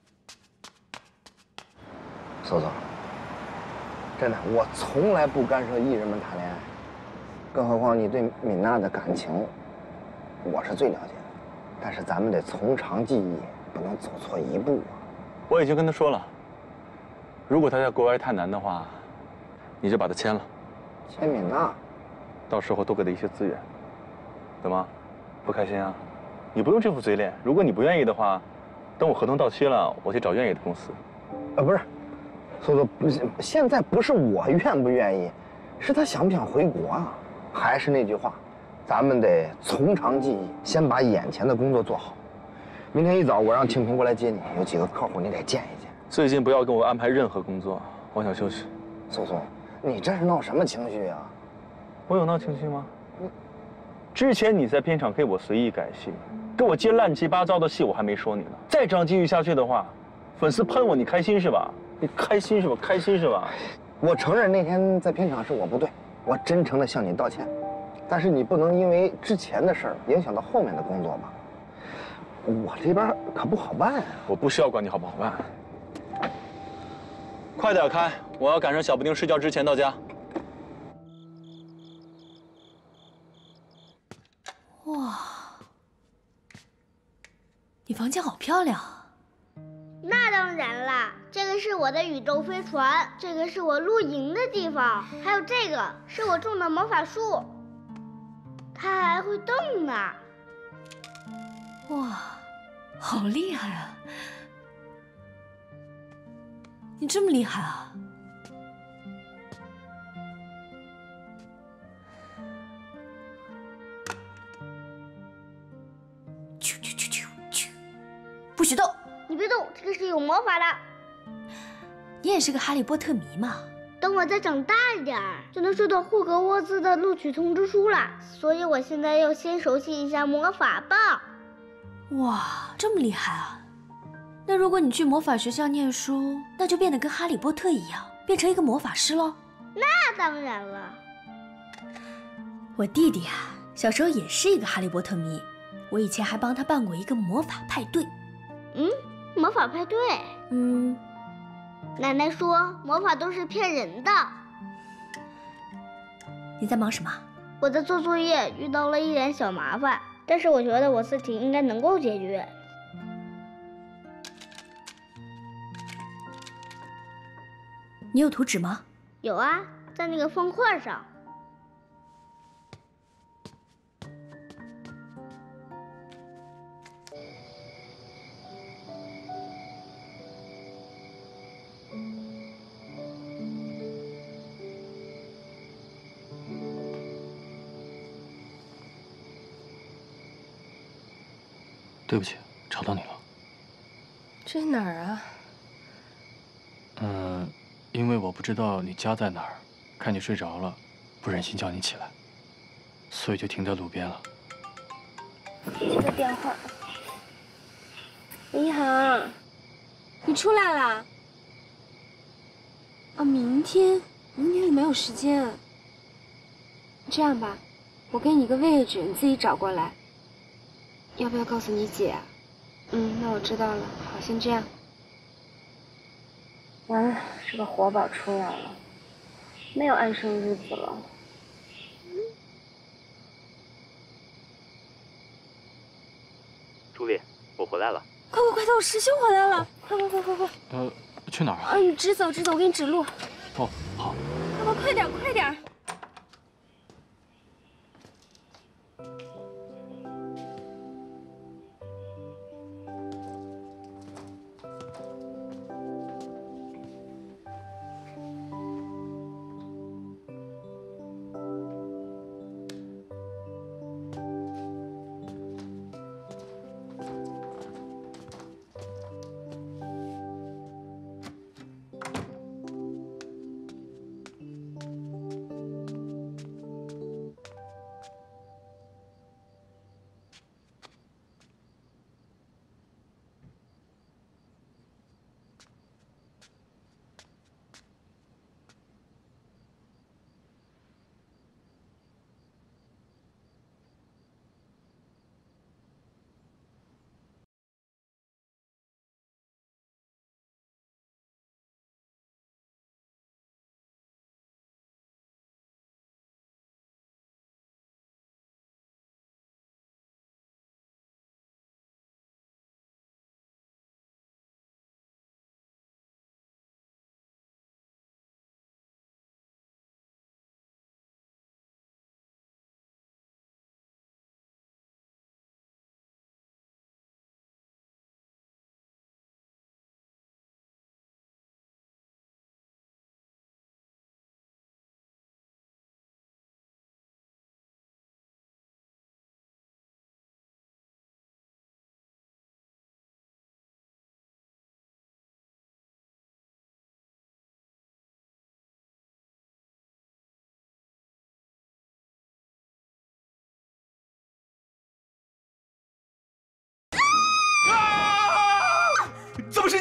搜搜，真的，我从来不干涉艺人们谈恋爱，更何况你对敏娜的感情，我是最了解的。但是咱们得从长计议，不能走错一步啊。 我已经跟他说了，如果他在国外太难的话，你就把他签了。 签敏娜， 到时候多给他一些资源。怎么，不开心啊？你不用这副嘴脸。如果你不愿意的话，等我合同到期了，我去找愿意的公司。 不是，搜搜，不是，现在不是我愿不愿意，是他想不想回国啊？还是那句话，咱们得从长计议，先把眼前的工作做好。明天一早我让庆平过来接你，有几个客户你得见一见。 最近不要跟我安排任何工作，我想休息。 搜搜，你这是闹什么情绪啊？ 我有闹情绪吗？之前你在片场给我随意改戏，给我接乱七八糟的戏，我还没说你呢。再这样继续下去的话，粉丝喷我，你开心是吧？你开心是吧？开心是吧？ 我承认那天在片场是我不对，我真诚地向你道歉。但是你不能因为之前的事儿影响到后面的工作吧？我这边可不好办啊。 我不需要管你好不好办。快点开，我要赶上小布丁睡觉之前到家。 哇，你房间好漂亮啊！ 那当然啦，这个是我的宇宙飞船，这个是我露营的地方，还有这个是我种的魔法树，它还会动呢。 哇，好厉害啊！你这么厉害啊！啾啾啾啾啾，不许动！ 你别动，这个是有魔法的。 你也是个哈利波特迷嘛？ 等我再长大一点儿，就能收到霍格沃兹的录取通知书了，所以我现在要先熟悉一下魔法棒。 哇，这么厉害啊！那如果你去魔法学校念书，那就变得跟哈利波特一样，变成一个魔法师喽。 那当然了。 我弟弟啊，小时候也是一个哈利波特迷，我以前还帮他办过一个魔法派对。 魔法派对？奶奶说魔法都是骗人的。 你在忙什么？ 我在做作业，遇到了一点小麻烦，但是我觉得我自己应该能够解决。 你有图纸吗？ 有啊，在那个方块上。 对不起，吵到你了。 这是哪儿啊？ 因为我不知道你家在哪儿，看你睡着了，不忍心叫你起来，所以就停在路边了。 这个电话。你好，你出来啦？哦，明天我没有时间。这样吧，我给你一个位置，你自己找过来。要不要告诉你姐啊？那我知道了。好，先这样。完了，这个活宝出来了，没有安生日子了。 朱莉，我回来了。 快，我师兄回来了！快！ 去哪儿啊？ 你直走，我给你指路。 哦，好。 快点！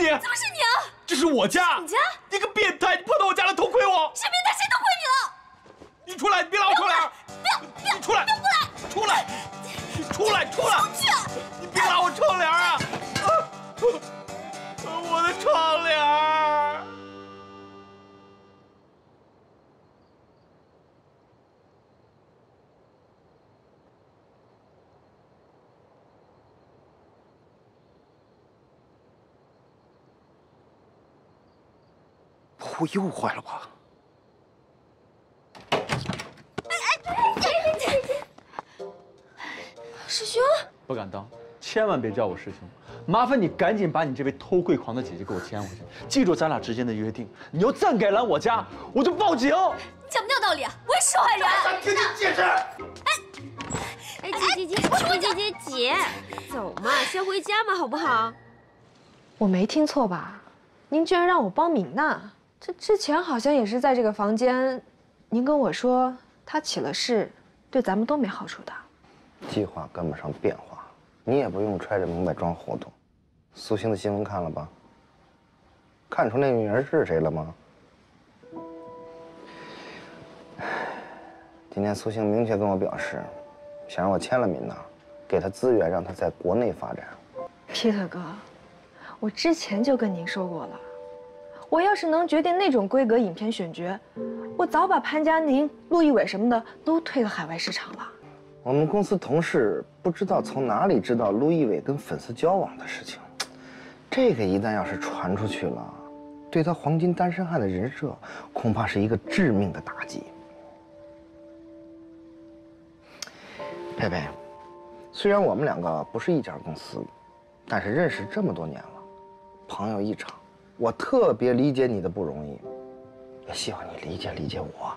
怎么是你啊？ 这是我家。 你家？ 你个变态！你碰到我家了，偷窥我！ 谁变态？谁偷窥你了？ 你出来！你别拉我窗帘！ 不要！ 你出来！ 不要过来！ 出来！出来！出来！ 出去！ 你别拉我窗帘啊！我的窗帘！ 我又坏了吧？ 师兄， 不敢当，千万别叫我师兄。麻烦你赶紧把你这位偷窥狂的姐姐给我牵回去。记住咱俩之间的约定，你要再敢来我家，我就报警。 你讲不讲道理啊？我也是受害人。 想听你解释。 姐，走嘛，先回家嘛，好不好？ 我没听错吧？您居然让我帮敏娜？这之前好像也是在这个房间，您跟我说她起了事，对咱们都没好处的。 计划跟不上变化，你也不用揣着明白装糊涂。苏星的新闻看了吧？看出那女人是谁了吗？今天苏星明确跟我表示，想让我签了敏娜，给她资源，让她在国内发展。 Peter 哥，我之前就跟您说过了，我要是能决定那种规格影片选角，我早把潘佳宁、陆毅伟什么的都推到海外市场了。 我们公司同事不知道从哪里知道陆毅伟跟粉丝交往的事情，这个一旦要是传出去了，对他黄金单身汉的人设恐怕是一个致命的打击。佩佩，虽然我们两个不是一家公司，但是认识这么多年了，朋友一场，我特别理解你的不容易，也希望你理解理解我。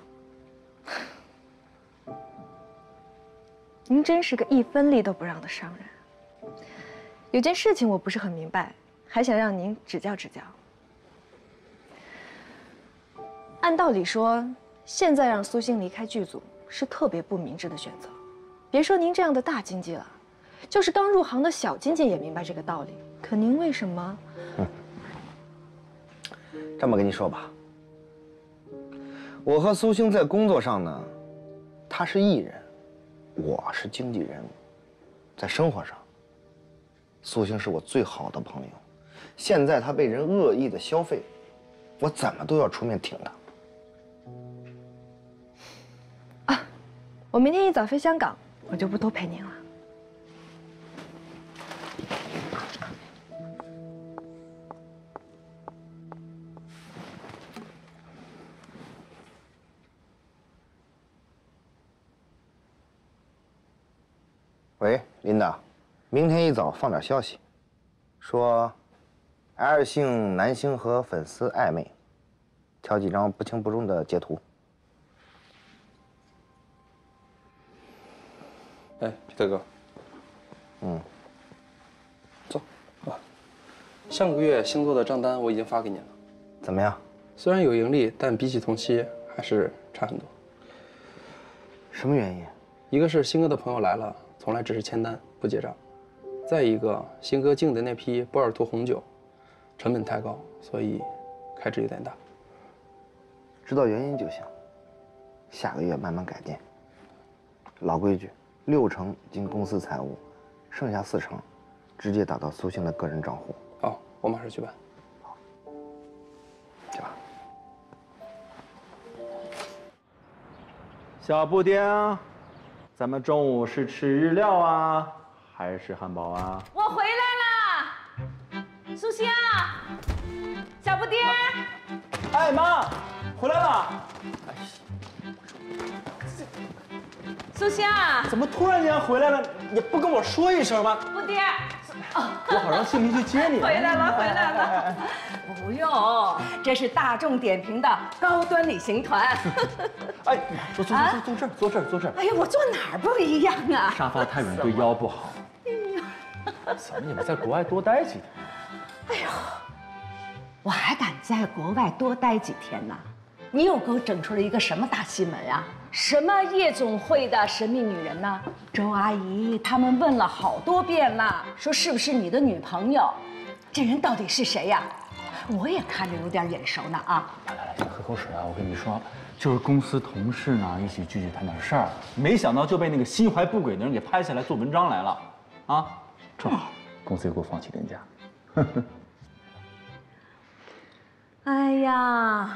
您真是个一分力都不让的商人。有件事情我不是很明白，还想让您指教指教。按道理说，现在让苏星离开剧组是特别不明智的选择。别说您这样的大经纪了，就是刚入行的小经纪也明白这个道理。可您为什么？ 这么跟你说吧，我和苏星在工作上呢，他是艺人，我是经纪人。在生活上，苏星是我最好的朋友。现在他被人恶意的消费，我怎么都要出面挺他。 我明天一早飞香港，我就不多陪您了。 喂，琳达，明天一早放点消息，说 L 姓男星和粉丝暧昧，挑几张不清不楚的截图。 哎，皮特哥， 走啊。上个月星座的账单我已经发给你了， 怎么样？ 虽然有盈利，但比起同期还是差很多。 什么原因？ 一个是星哥的朋友来了，从来只是签单不结账；再一个，星哥敬的那批波尔图红酒，成本太高，所以开支有点大。 知道原因就行，下个月慢慢改进。老规矩，60%经公司财务，剩下40%直接打到苏星的个人账户。 好，我马上去办。 好，去吧。 小布丁，咱们中午是吃日料啊，还是汉堡啊？ 我回来啦，苏星，小布丁。 哎妈，回来了。 苏星， 怎么突然间回来了？也不跟我说一声吗？ 布丁， 我好让庆明去接你。 回来了，回来了。不用，这是大众点评的高端旅行团。 哎，坐这儿，坐这儿。 哎呀，我坐哪儿不一样啊？ 沙发太软对腰不好。怎么你们在国外多待几天？ 哎呦，我还敢在国外多待几天呢？你又给我整出了一个什么大新闻呀？什么夜总会的神秘女人呢？周阿姨他们问了好多遍了，说是不是你的女朋友？这人到底是谁呀？ 我也看着有点眼熟呢啊！ 来，先喝口水啊！我跟你说，就是公司同事呢一起聚聚谈点事儿，没想到就被那个心怀不轨的人给拍下来做文章来了，啊，正好公司又给我放起年假。 哎呀，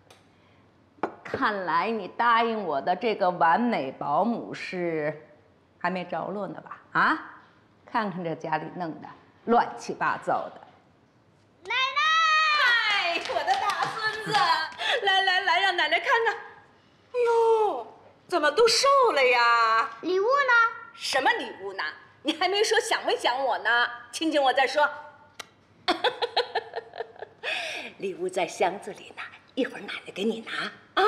看来你答应我的这个完美保姆是还没着落呢吧？啊，看看这家里弄的乱七八糟的。 奶奶， 嗨，我的大孙子，来，让奶奶看看。哎呦，怎么都瘦了呀？ 礼物呢？ 什么礼物呢？你还没说想没想我呢？亲亲我再说。礼物在箱子里呢，一会儿奶奶给你拿啊。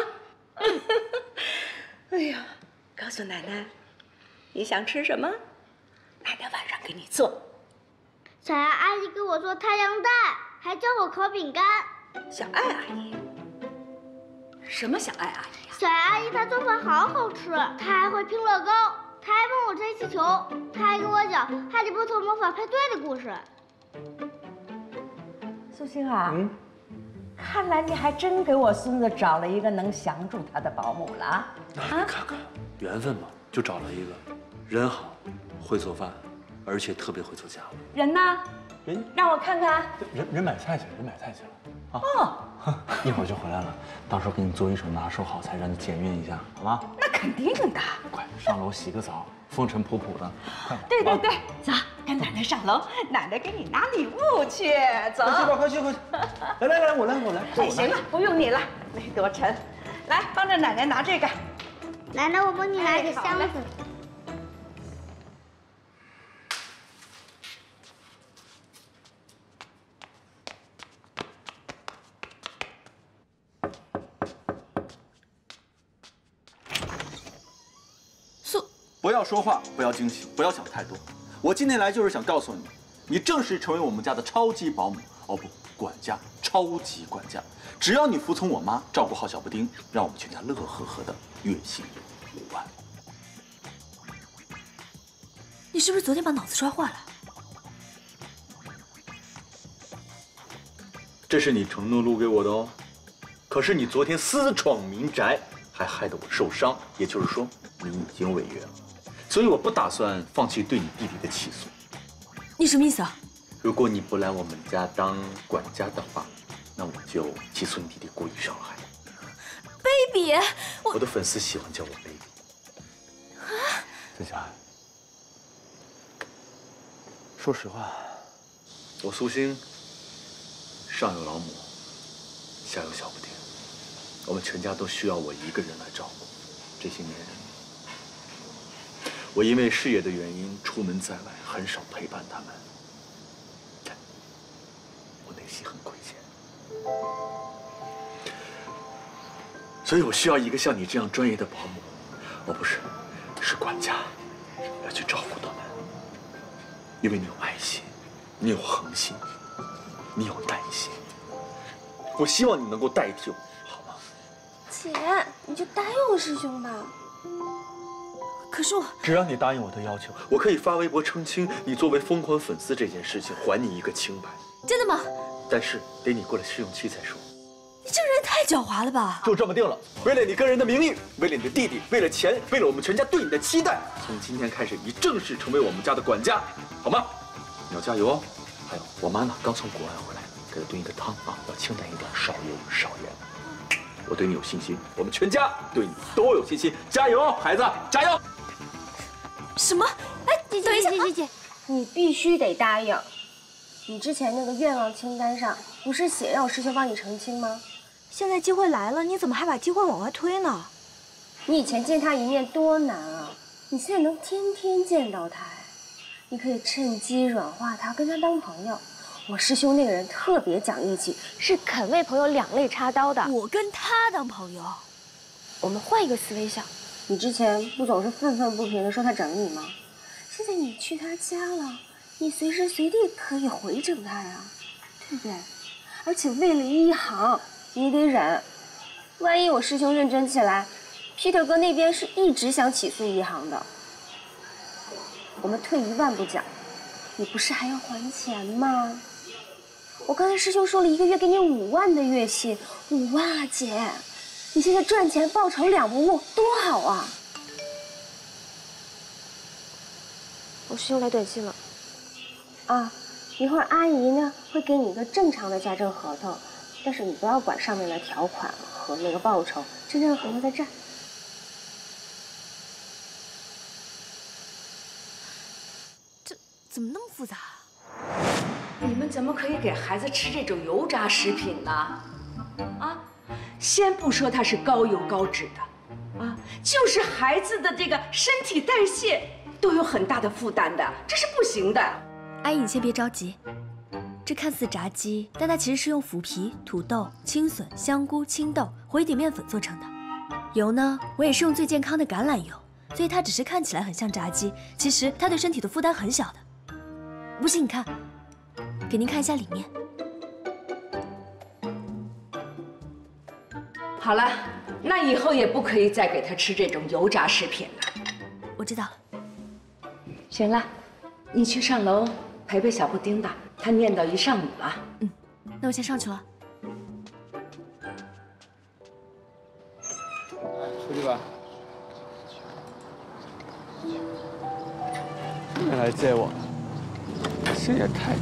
哎呀，告诉奶奶，你想吃什么？奶奶晚上给你做。 小爱阿姨给我做太阳蛋，还教我烤饼干。 小爱阿姨？什么小爱阿姨啊？ 小爱阿姨她做饭好好吃，她还会拼乐高，她还帮我拆气球，她还给我讲《哈利波特魔法派对》的故事。 苏星啊，看来你还真给我孙子找了一个能降住他的保姆了啊！ 你看看，缘分嘛，就找了一个人好，会做饭，而且特别会做家务。 人呢？ 人让我看看。 人买菜去了，啊！ 哦， 一会儿就回来了，到时候给你做一手拿手好菜，让你检验一下，好吗？ 那肯定的。 快上楼洗个澡，风尘仆仆的，快！ 对，走，跟奶奶上楼，奶奶给你拿礼物去。走， 快去！来，我来。 哎，行了，不用你了，那多沉。来，帮着奶奶拿这个。 奶奶，我帮你拿个箱子。 不要说话，不要惊喜，不要想太多。我今天来就是想告诉你，你正式成为我们家的超级保姆，哦不，管家，超级管家。只要你服从我妈，照顾好小布丁，让我们全家乐呵呵的，月薪5万。 你是不是昨天把脑子摔坏了？ 这是你承诺录给我的哦。可是你昨天私闯民宅，还害得我受伤，也就是说你已经违约了。所以我不打算放弃对你弟弟的起诉。 你什么意思啊？ 如果你不来我们家当管家的话，那我就起诉你弟弟故意伤害。 baby， 我的粉丝喜欢叫我 baby。曾小爱，说实话，我苏星上有老母，下有小布丁，我们全家都需要我一个人来照顾。这些年，我因为事业的原因出门在外，很少陪伴他们，我内心很亏欠，所以我需要一个像你这样专业的保姆，不是管家，来去照顾他们，因为你有爱心，你有恒心，你有耐心，我希望你能够代替我，好吗？ 姐，你就答应我师兄吧。可是我…… 只要你答应我的要求，我可以发微博澄清你作为疯狂粉丝这件事情，还你一个清白。 真的吗？ 但是得你过了试用期再说。 你这个人太狡猾了吧！ 就这么定了，为了你个人的名誉，为了你的弟弟，为了钱，为了我们全家对你的期待，从今天开始，你正式成为我们家的管家，好吗？你要加油哦！还有，我妈呢，刚从国外回来，给她炖一个汤啊，要清淡一点，少油少盐。我对你有信心，我们全家对你都有信心，加油，孩子，加油！ 什么？哎，等一下， 姐，你必须得答应。你之前那个愿望清单上不是写让我师兄帮你澄清吗？ 现在机会来了，你怎么还把机会往外推呢？ 你以前见他一面多难啊，你现在能天天见到他，你可以趁机软化他，跟他当朋友。我师兄那个人特别讲义气，是肯为朋友两肋插刀的。 我跟他当朋友， 我们换一个思维想，你之前不总是愤愤不平的说他整你吗？现在你去他家了，你随时随地可以回整他呀，对不对？而且为了一行，你得忍。万一我师兄认真起来，Peter 哥那边是一直想起诉一行的。我们退1万步讲，你不是还要还钱吗？ 我刚才师兄说了1个月给你5万的月薪，5万啊，姐，你现在赚钱报酬2不误，多好啊！我师兄来短信了，啊，一会儿阿姨呢会给你一个正常的家政合同，但是你不要管上面的条款和那个报酬，真正的合同在这儿。 这怎么那么复杂？ 你们怎么可以给孩子吃这种油炸食品呢？啊，先不说它是高油高脂的，啊，就是孩子的这个身体代谢都有很大的负担的，这是不行的。 阿姨，你先别着急，这看似炸鸡，但它其实是用腐皮、土豆、青笋、香菇、青豆、回底面粉做成的。油呢，我也是用最健康的橄榄油，所以它只是看起来很像炸鸡，其实它对身体的负担很小的。不信你看，给您看一下里面。 好了，那以后也不可以再给他吃这种油炸食品了。 我知道了。 行了，你去上楼陪陪小布丁吧，他念叨一上午了。 嗯，那我先上去了。 出去吧。 又来接我，这也太……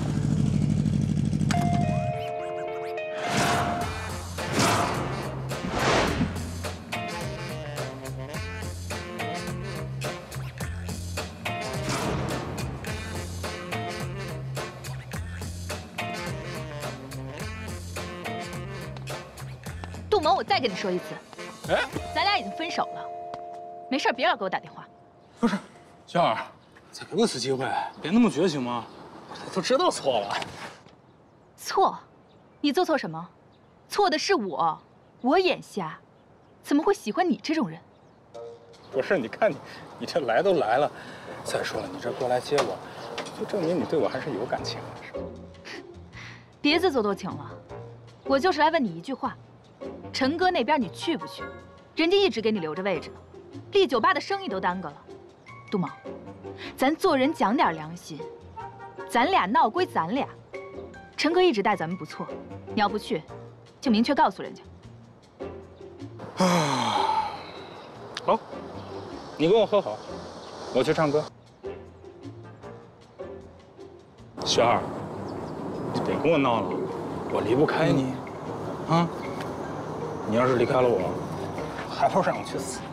杜萌，我再跟你说一次， 哎， 咱俩已经分手了，没事别老给我打电话。 不是，小二，再给我一次机会，别那么绝行吗？我都知道错了。 错？你做错什么？错的是我，我眼瞎，怎么会喜欢你这种人？ 不是，你看你这来都来了，再说了，你这过来接我，就证明你对我还是有感情的，是吧？ 别自作多情了，我就是来问你一句话。陈哥那边你去不去？人家一直给你留着位置呢，丽酒吧的生意都耽搁了。杜萌，咱做人讲点良心，咱俩闹归咱俩，陈哥一直待咱们不错，你要不去，就明确告诉人家。 好，你跟我和好，我去唱歌。雪儿，你别跟我闹了，我离不开你，啊！你要是离开了我，还不让我去死？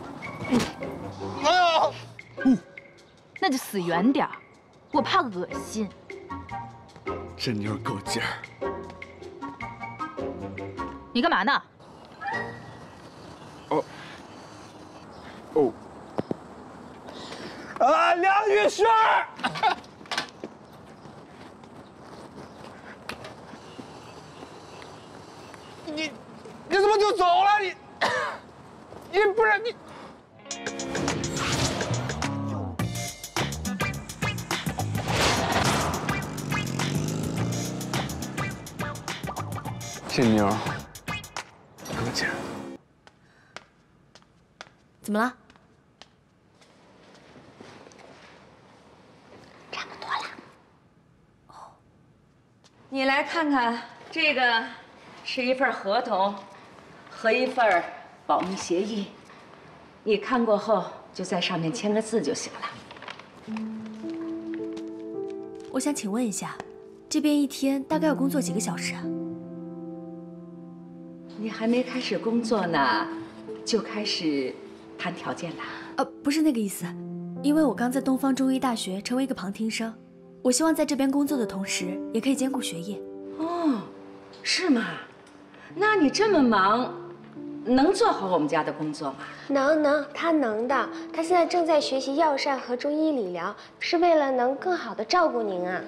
那就死远点儿，我怕恶心。 这妞够劲儿。 你干嘛呢？ 哦。啊，梁玉轩！你怎么就走了？你不是你。这妞够劲儿。 怎么了？ 差不多了。哦，你来看看，这个是一份合同和一份保密协议，你看过后就在上面签个字就行了。 我想请问一下，这边一天大概要工作几个小时啊？ 你还没开始工作呢，就开始谈条件了？ 不是那个意思，因为我刚在东方中医大学成为一个旁听生，我希望在这边工作的同时，也可以兼顾学业。 哦，是吗？那你这么忙，能做好我们家的工作吗？ 能，他能的。他现在正在学习药膳和中医理疗，是为了能更好的照顾您啊。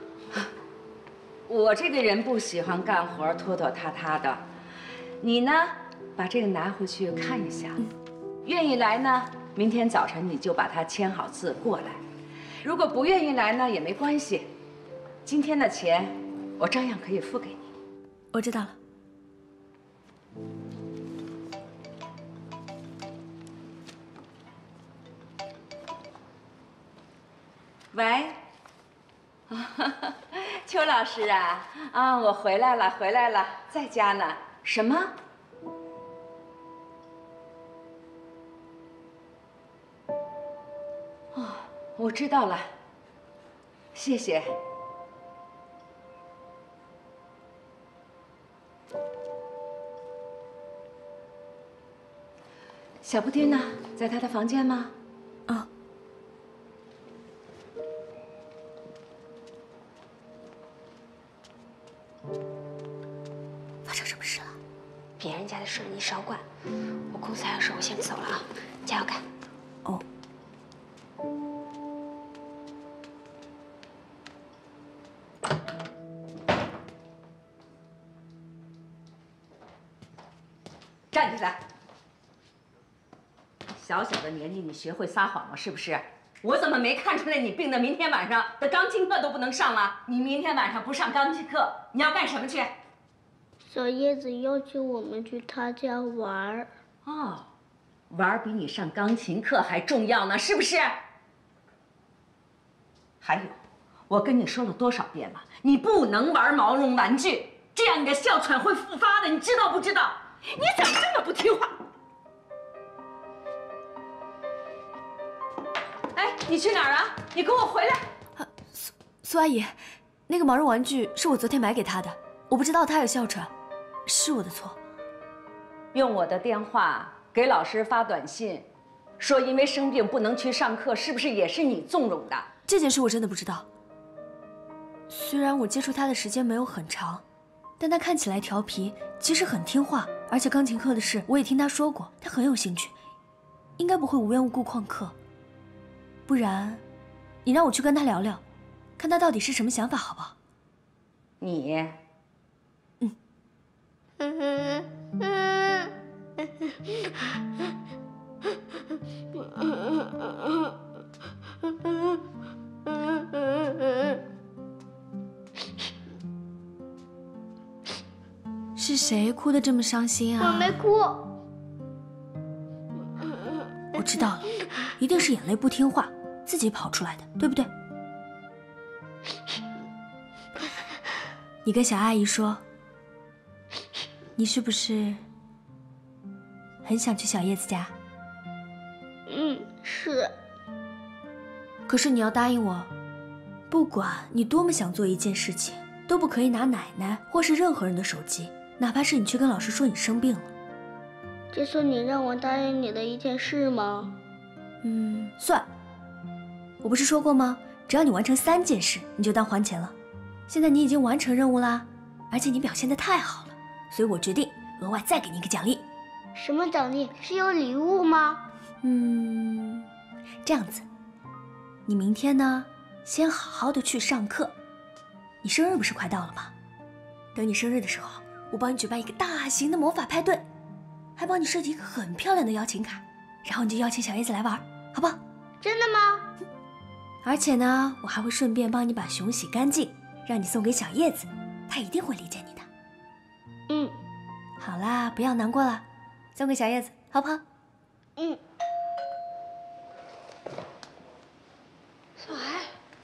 我这个人不喜欢干活拖拖沓沓的，你呢，把这个拿回去看一下。愿意来呢，明天早晨你就把它签好字过来；如果不愿意来呢，也没关系，今天的钱我照样可以付给你。 我知道了。 喂， 邱老师啊，我回来了，回来了，在家呢。什么？哦，我知道了，谢谢。小布丁呢？在他的房间吗？ 啊。发生什么事了？ 别人家的事你少管，我公司还有事，我先走了啊，加油干。 哦。 站起来！小小的年纪，你学会撒谎了是不是？我怎么没看出来你病得明天晚上的钢琴课都不能上了？你明天晚上不上钢琴课，你要干什么去？ 小叶子要求我们去他家玩儿。 哦，玩儿比你上钢琴课还重要呢，是不是？还有，我跟你说了多少遍了，你不能玩毛绒玩具，这样你的哮喘会复发的，你知道不知道？你怎么这么不听话？哎，你去哪儿啊？你跟我回来！ 苏阿姨，那个毛绒玩具是我昨天买给她的，我不知道她有哮喘，是我的错。 用我的电话给老师发短信，说因为生病不能去上课，是不是也是你纵容的？ 这件事我真的不知道。虽然我接触她的时间没有很长，但她看起来调皮，其实很听话，而且钢琴课的事我也听她说过，她很有兴趣，应该不会无缘无故旷课。不然，你让我去跟她聊聊，看她到底是什么想法，好不好？ 你， 是谁哭得这么伤心啊？ 我没哭。 我知道了，一定是眼泪不听话，自己跑出来的，对不对？你跟小阿姨说，你是不是很想去小叶子家？ 是。 可是你要答应我，不管你多么想做一件事情，都不可以拿奶奶或是任何人的手机，哪怕是你去跟老师说你生病了。 这算你让我答应你的一件事吗？ 算。我不是说过吗？只要你完成3件事，你就当还钱了。现在你已经完成任务啦，而且你表现得太好了，所以我决定额外再给你一个奖励。 什么奖励？是有礼物吗？ 这样子，你明天呢，先好好的去上课。你生日不是快到了吗？等你生日的时候，我帮你举办一个大型的魔法派对，还帮你设计一个很漂亮的邀请卡，然后你就邀请小叶子来玩，好不好？ 真的吗？ 而且呢，我还会顺便帮你把熊洗干净，让你送给小叶子，她一定会理解你的。好啦，不要难过了，送给小叶子，好不好？ 小艾，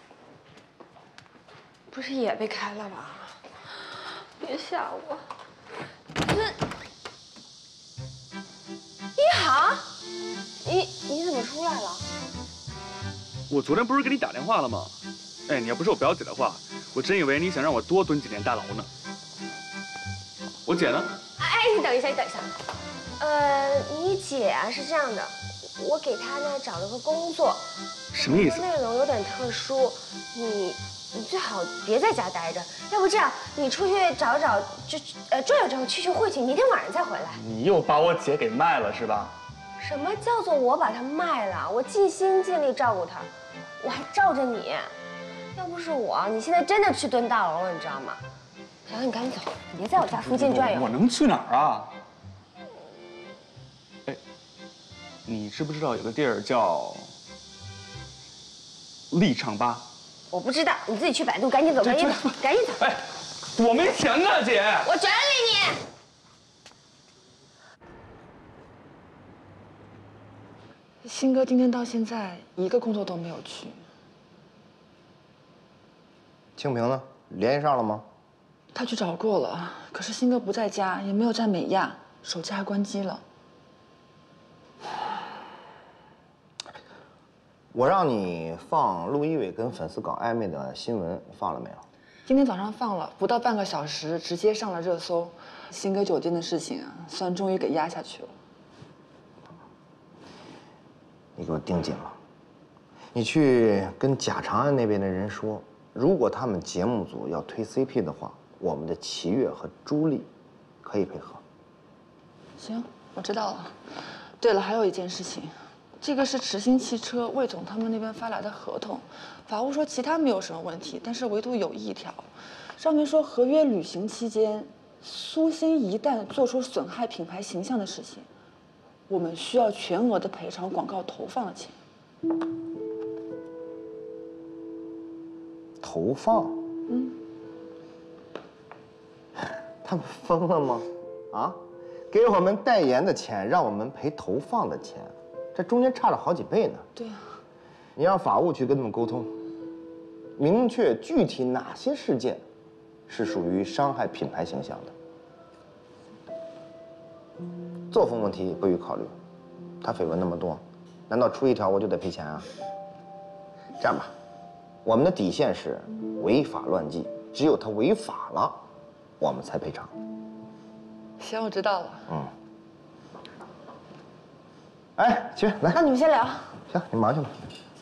不是也被开了吧？别吓我！一航，你怎么出来了？ 我昨天不是给你打电话了吗？哎，你要不是我表姐的话，我真以为你想让我多蹲几年大牢呢。我姐呢？ 哎，你等一下，你等一下。你姐啊是这样的，我给她呢找了个工作， 什么意思？ 内容有点特殊，你最好别在家待着，要不这样，你出去找找，转悠转悠，去会去，明天晚上再回来。 你又把我姐给卖了是吧？ 什么叫做我把她卖了？我尽心尽力照顾她，我还罩着你。要不是我，你现在真的去蹲大牢了，你知道吗？小杨，你赶紧走，你别在我家附近转悠。 我能去哪儿啊？哎，你知不知道有个地儿叫立场吧？ 我不知道，你自己去百度，赶紧走，赶紧走，赶紧走。 哎，我没钱呢，姐。 我转给你。 新哥今天到现在一个工作都没有去。 清平呢？ 联系上了吗？ 他去找过了，可是新哥不在家，也没有在美亚，手机还关机了。 我让你放陆一伟跟粉丝搞暧昧的新闻，放了没有？ 今天早上放了，不到半个小时，直接上了热搜。新哥酒店的事情啊，算终于给压下去了。 你给我盯紧了，你去跟贾长安那边的人说，如果他们节目组要推 CP 的话，我们的齐越和朱莉可以配合。 行，我知道了。对了，还有一件事情。这个是驰鑫汽车魏总他们那边发来的合同，法务说其他没有什么问题，但是唯独有一条，上面说合约履行期间，苏欣一旦做出损害品牌形象的事情，我们需要全额的赔偿广告投放的钱。 投放？ 嗯， 他们疯了吗？啊，给我们代言的钱，让我们赔投放的钱。这中间差了好几倍呢。 对啊， 你让法务去跟他们沟通，明确具体哪些事件是属于伤害品牌形象的。作风问题不予考虑，他绯闻那么多，难道出一条我就得赔钱啊？这样吧，我们的底线是违法乱纪，只有他违法了，我们才赔偿。 行，我知道了。 嗯。哎，去来。 那你们先聊。 行，你忙去吧。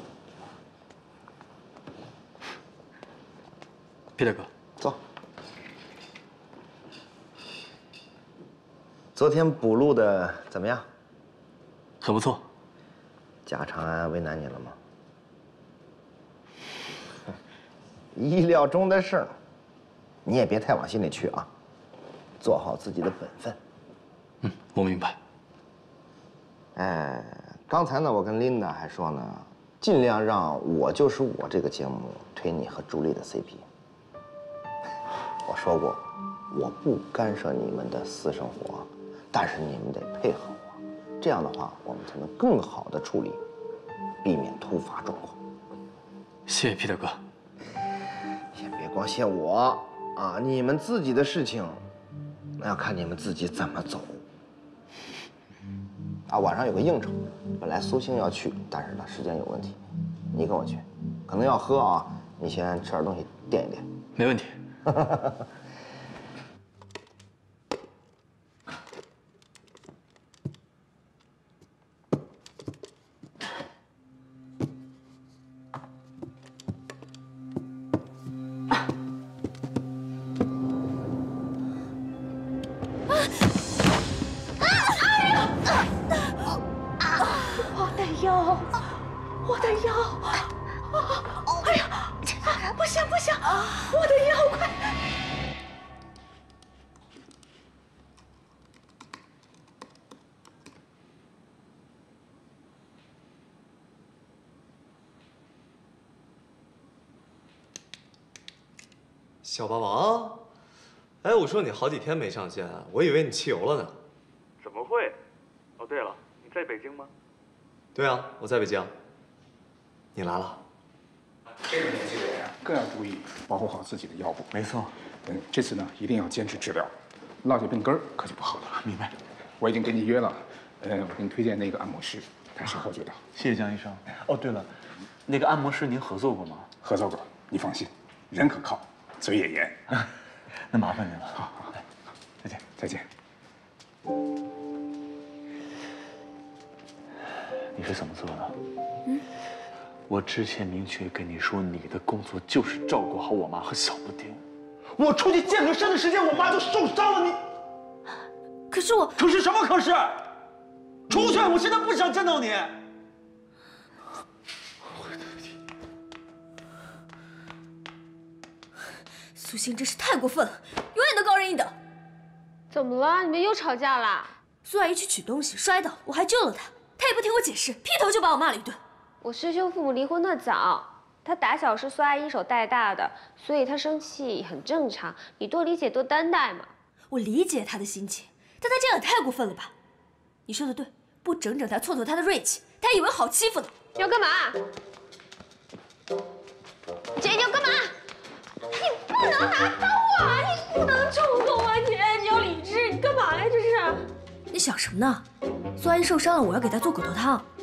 皮特哥， 走。昨天补录的怎么样？ 很不错。 贾长安为难你了吗？意料中的事儿，你也别太往心里去啊，做好自己的本分。 嗯，我明白。 哎，刚才呢，我跟琳达还说呢，尽量让我就是我这个节目推你和朱莉的 CP。我说过，我不干涉你们的私生活，但是你们得配合我，这样的话，我们才能更好的处理，避免突发状况。 谢谢皮特哥。 先别光谢我啊，你们自己的事情，那要看你们自己怎么走。啊，晚上有个应酬，本来苏星要去，但是呢时间有问题，你跟我去，可能要喝啊，你先吃点东西垫一垫。 没问题。 我的腰！哎呀，不行不行，我的腰快！ 小霸王，哎，我说你好几天没上线，我以为你汽油了呢。 怎么会？哦，对了，你在北京吗？ 对啊，我在北京。你来了。 这个年纪的人更要注意保护好自己的腰部。 没错。 这次呢一定要坚持治疗，落下病根儿可就不好了。 明白。 我已经给你约了，我给你推荐那个按摩师，他适合做到。 谢谢江医生。哦，对了，那个按摩师您合作过吗？ 合作过，你放心，人可靠，嘴也严。 那麻烦您了。 好，再见，再见。 你是怎么做的？ 嗯， 我之前明确跟你说，你的工作就是照顾好我妈和小布丁。我出去健个身的时间，我妈就受伤了。你， 可是我…… 可是什么可是？出去！我现在不想见到你。 苏欣真是太过分了，永远都高人一等。 怎么了？你们又吵架啦？ 苏阿姨去取东西摔倒，我还救了她，她也不听我解释，劈头就把我骂了一顿。 我师兄父母离婚的早，他打小是苏阿姨一手带大的，所以他生气很正常，你多理解多担待嘛。 我理解他的心情，但他这样也太过分了吧？你说的对，不整整他，挫挫他的锐气，他以为好欺负呢。 要干嘛？姐，你要干嘛？你不能！ 能拿刀啊！你不能冲动啊！你要理智，你干嘛呀？这是？你想什么呢？苏阿姨受伤了，我要给她做骨头汤。